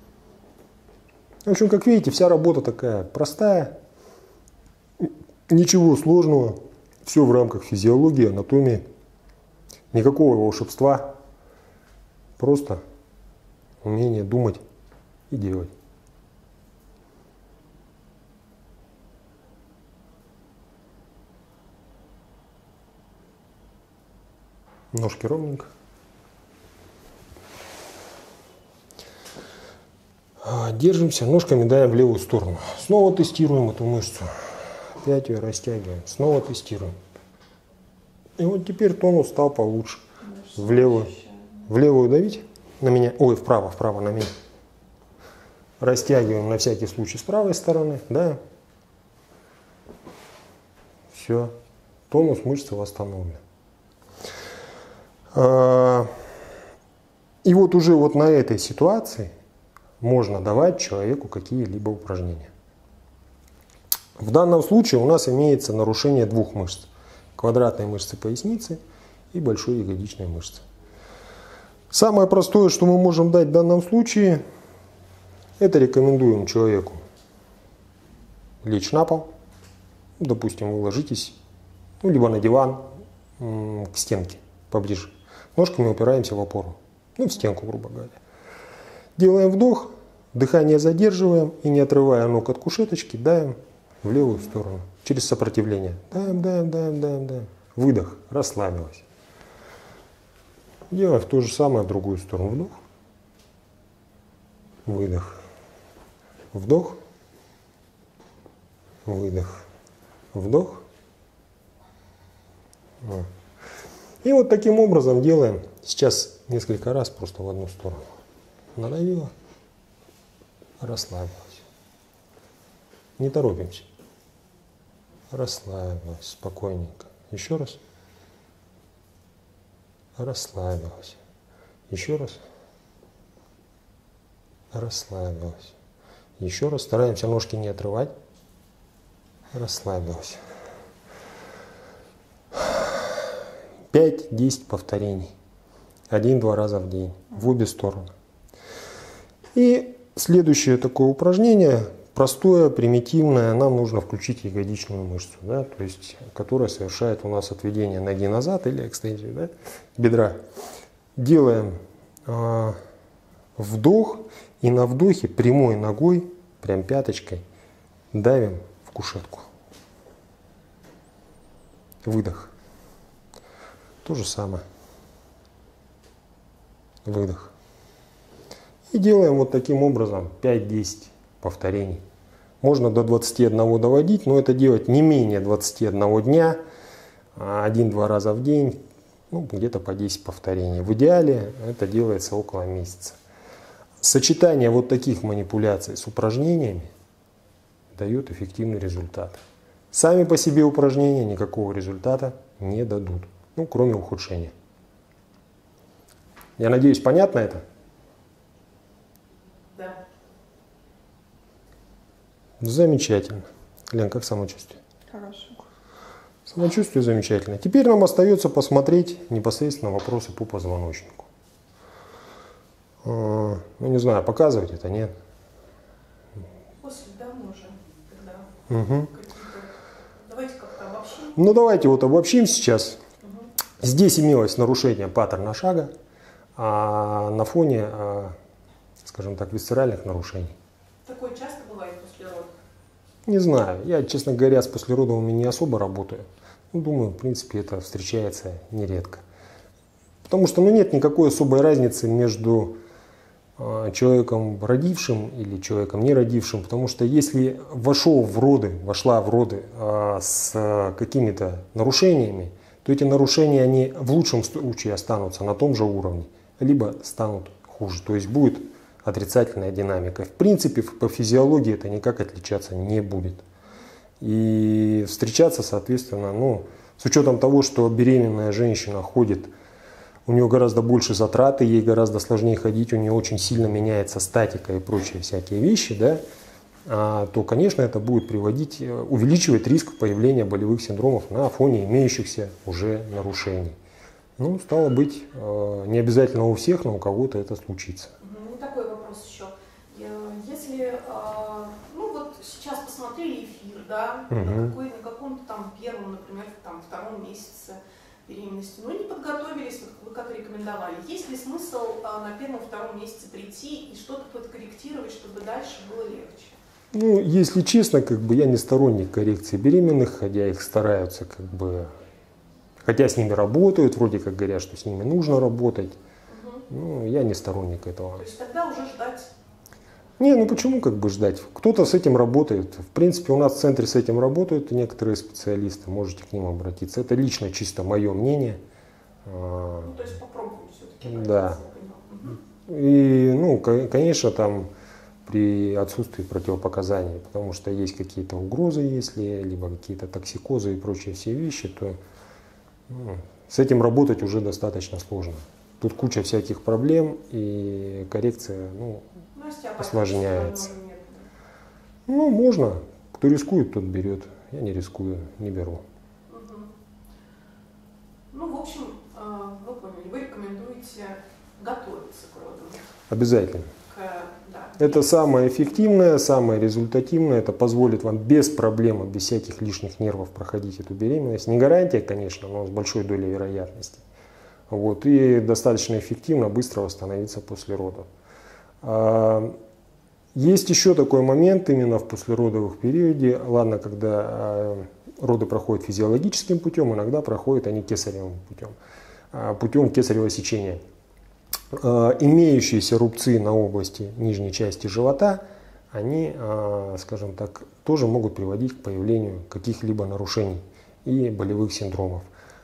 В общем, как видите, вся работа такая простая. Ничего сложного. Все в рамках физиологии, анатомии. Никакого волшебства. Просто умение думать и делать. Ножки ровненько. Держимся, ножками давим в левую сторону. Снова тестируем эту мышцу. Опять ее растягиваем. Снова тестируем. И вот теперь тонус стал получше. В левую давить на меня. Ой, вправо на меня. Растягиваем на всякий случай с правой стороны. Да. Все. Тонус мышцы восстановлен. И вот уже вот на этой ситуации можно давать человеку какие-либо упражнения. В данном случае у нас имеется нарушение двух мышц. Квадратной мышцы поясницы и большой ягодичной мышцы. Самое простое, что мы можем дать в данном случае, это рекомендуем человеку лечь на пол. Допустим, вы ложитесь либо на диван к стенке поближе. Ножками упираемся в опору. В стенку, грубо говоря. Делаем вдох, дыхание задерживаем и, не отрывая ног от кушеточки, давим в левую сторону. Через сопротивление. Давим. Выдох. Расслабилась. Делаем то же самое в другую сторону. Вдох. Выдох. Вдох. Выдох. Вдох. И вот таким образом делаем. Сейчас несколько раз просто в одну сторону. Надавила. Расслабилась. Не торопимся. Расслабилась. Спокойненько. Еще раз. Расслабилась. Еще раз. Расслабилась. Еще раз. Стараемся ножки не отрывать. Расслабилась. 5-10 повторений. 1-2 раза в день. В обе стороны. И следующее такое упражнение, простое, примитивное, нам нужно включить ягодичную мышцу, да, то есть, которая совершает у нас отведение ноги назад или экстензию, да, бедра. Делаем вдох и на вдохе прямой ногой, прям пяточкой, давим в кушетку. Выдох. То же самое. Выдох. И делаем вот таким образом 5-10 повторений. Можно до 21 доводить, но это делать не менее 21 дня, 1-2 раза в день, где-то по 10 повторений. В идеале это делается около месяца. Сочетание вот таких манипуляций с упражнениями дает эффективный результат. Сами по себе упражнения никакого результата не дадут, кроме ухудшения. Я надеюсь, понятно это? Да. Замечательно. Лен, как самочувствие? Хорошо. Самочувствие замечательно. Теперь нам остается посмотреть непосредственно вопросы по позвоночнику. Не знаю, показывать это, нет? После, да, можем тогда. Давайте как-то обобщим. Давайте вот обобщим сейчас. Здесь имелось нарушение паттерна шага, на фоне, скажем так, висцеральных нарушений. Такое часто бывает после родов? Не знаю. Я, честно говоря, с послеродовыми не особо работаю. Думаю, в принципе, это встречается нередко. Потому что нет никакой особой разницы между человеком родившим или человеком не родившим. Потому что если вошла в роды с какими-то нарушениями, то эти нарушения, они в лучшем случае останутся на том же уровне, либо станут хуже. То есть будет отрицательная динамика. В принципе, по физиологии это никак отличаться не будет. И встречаться, соответственно, ну, с учетом того, что беременная женщина ходит, у нее гораздо больше затраты, ей гораздо сложнее ходить, у нее очень сильно меняется статика и прочие всякие вещи, да, то, конечно, это будет увеличивать риск появления болевых синдромов на фоне имеющихся уже нарушений. Ну, стало быть, не обязательно у всех, но у кого-то это случится. Такой вопрос еще. Если, ну вот сейчас посмотрели эфир, да, на каком-то там первом, например, там втором месяце беременности, но не подготовились, вот вы как рекомендовали. Есть ли смысл на первом-втором месяце прийти и что-то подкорректировать, чтобы дальше было легче? Ну, если честно, как бы я не сторонник коррекции беременных, хотя их стараются, как бы, хотя с ними работают, вроде как говорят, что с ними нужно работать. Ну, я не сторонник этого. То есть тогда уже ждать? Не, ну почему как бы ждать? Кто-то с этим работает. В принципе, у нас в центре с этим работают некоторые специалисты, можете к ним обратиться. Это лично чисто мое мнение. Ну, то есть попробуем все-таки. Да. И, ну, конечно, там при отсутствии противопоказаний, потому что есть какие-то угрозы, если, либо какие-то токсикозы и прочие все вещи, то с этим работать уже достаточно сложно. Тут куча всяких проблем, и коррекция, осложняется. Ну, можно. Кто рискует, тот берет. Я не рискую, не беру. Ну, в общем, вы поняли, вы рекомендуете готовиться к родам? Обязательно. Да. Это самое эффективное, самое результативное. Это позволит вам без проблем, без всяких лишних нервов проходить эту беременность. Не гарантия, конечно, но с большой долей вероятности. Вот, и достаточно эффективно, быстро восстановиться после родов. Есть еще такой момент именно в послеродовых периоде. Ладно, когда роды проходят физиологическим путем, иногда проходят они кесаревым путем, путем кесарево сечения. Имеющиеся рубцы на области нижней части живота, они, скажем так, тоже могут приводить к появлению каких-либо нарушений и болевых синдромов.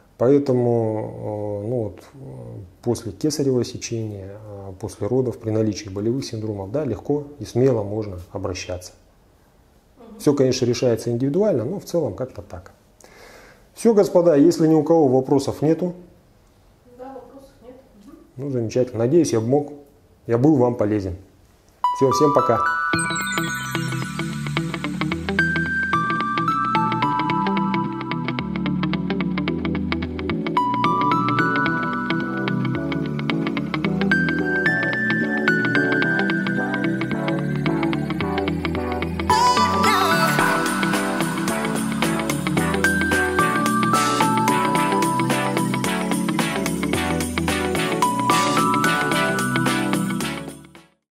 Поэтому после кесарево сечения, после родов, при наличии болевых синдромов, да, легко и смело можно обращаться. Все, конечно, решается индивидуально, но в целом как-то так. Все, господа, если ни у кого вопросов нету. Да, вопросов нет. Ну, замечательно. Надеюсь, я был вам полезен. Все, всем пока.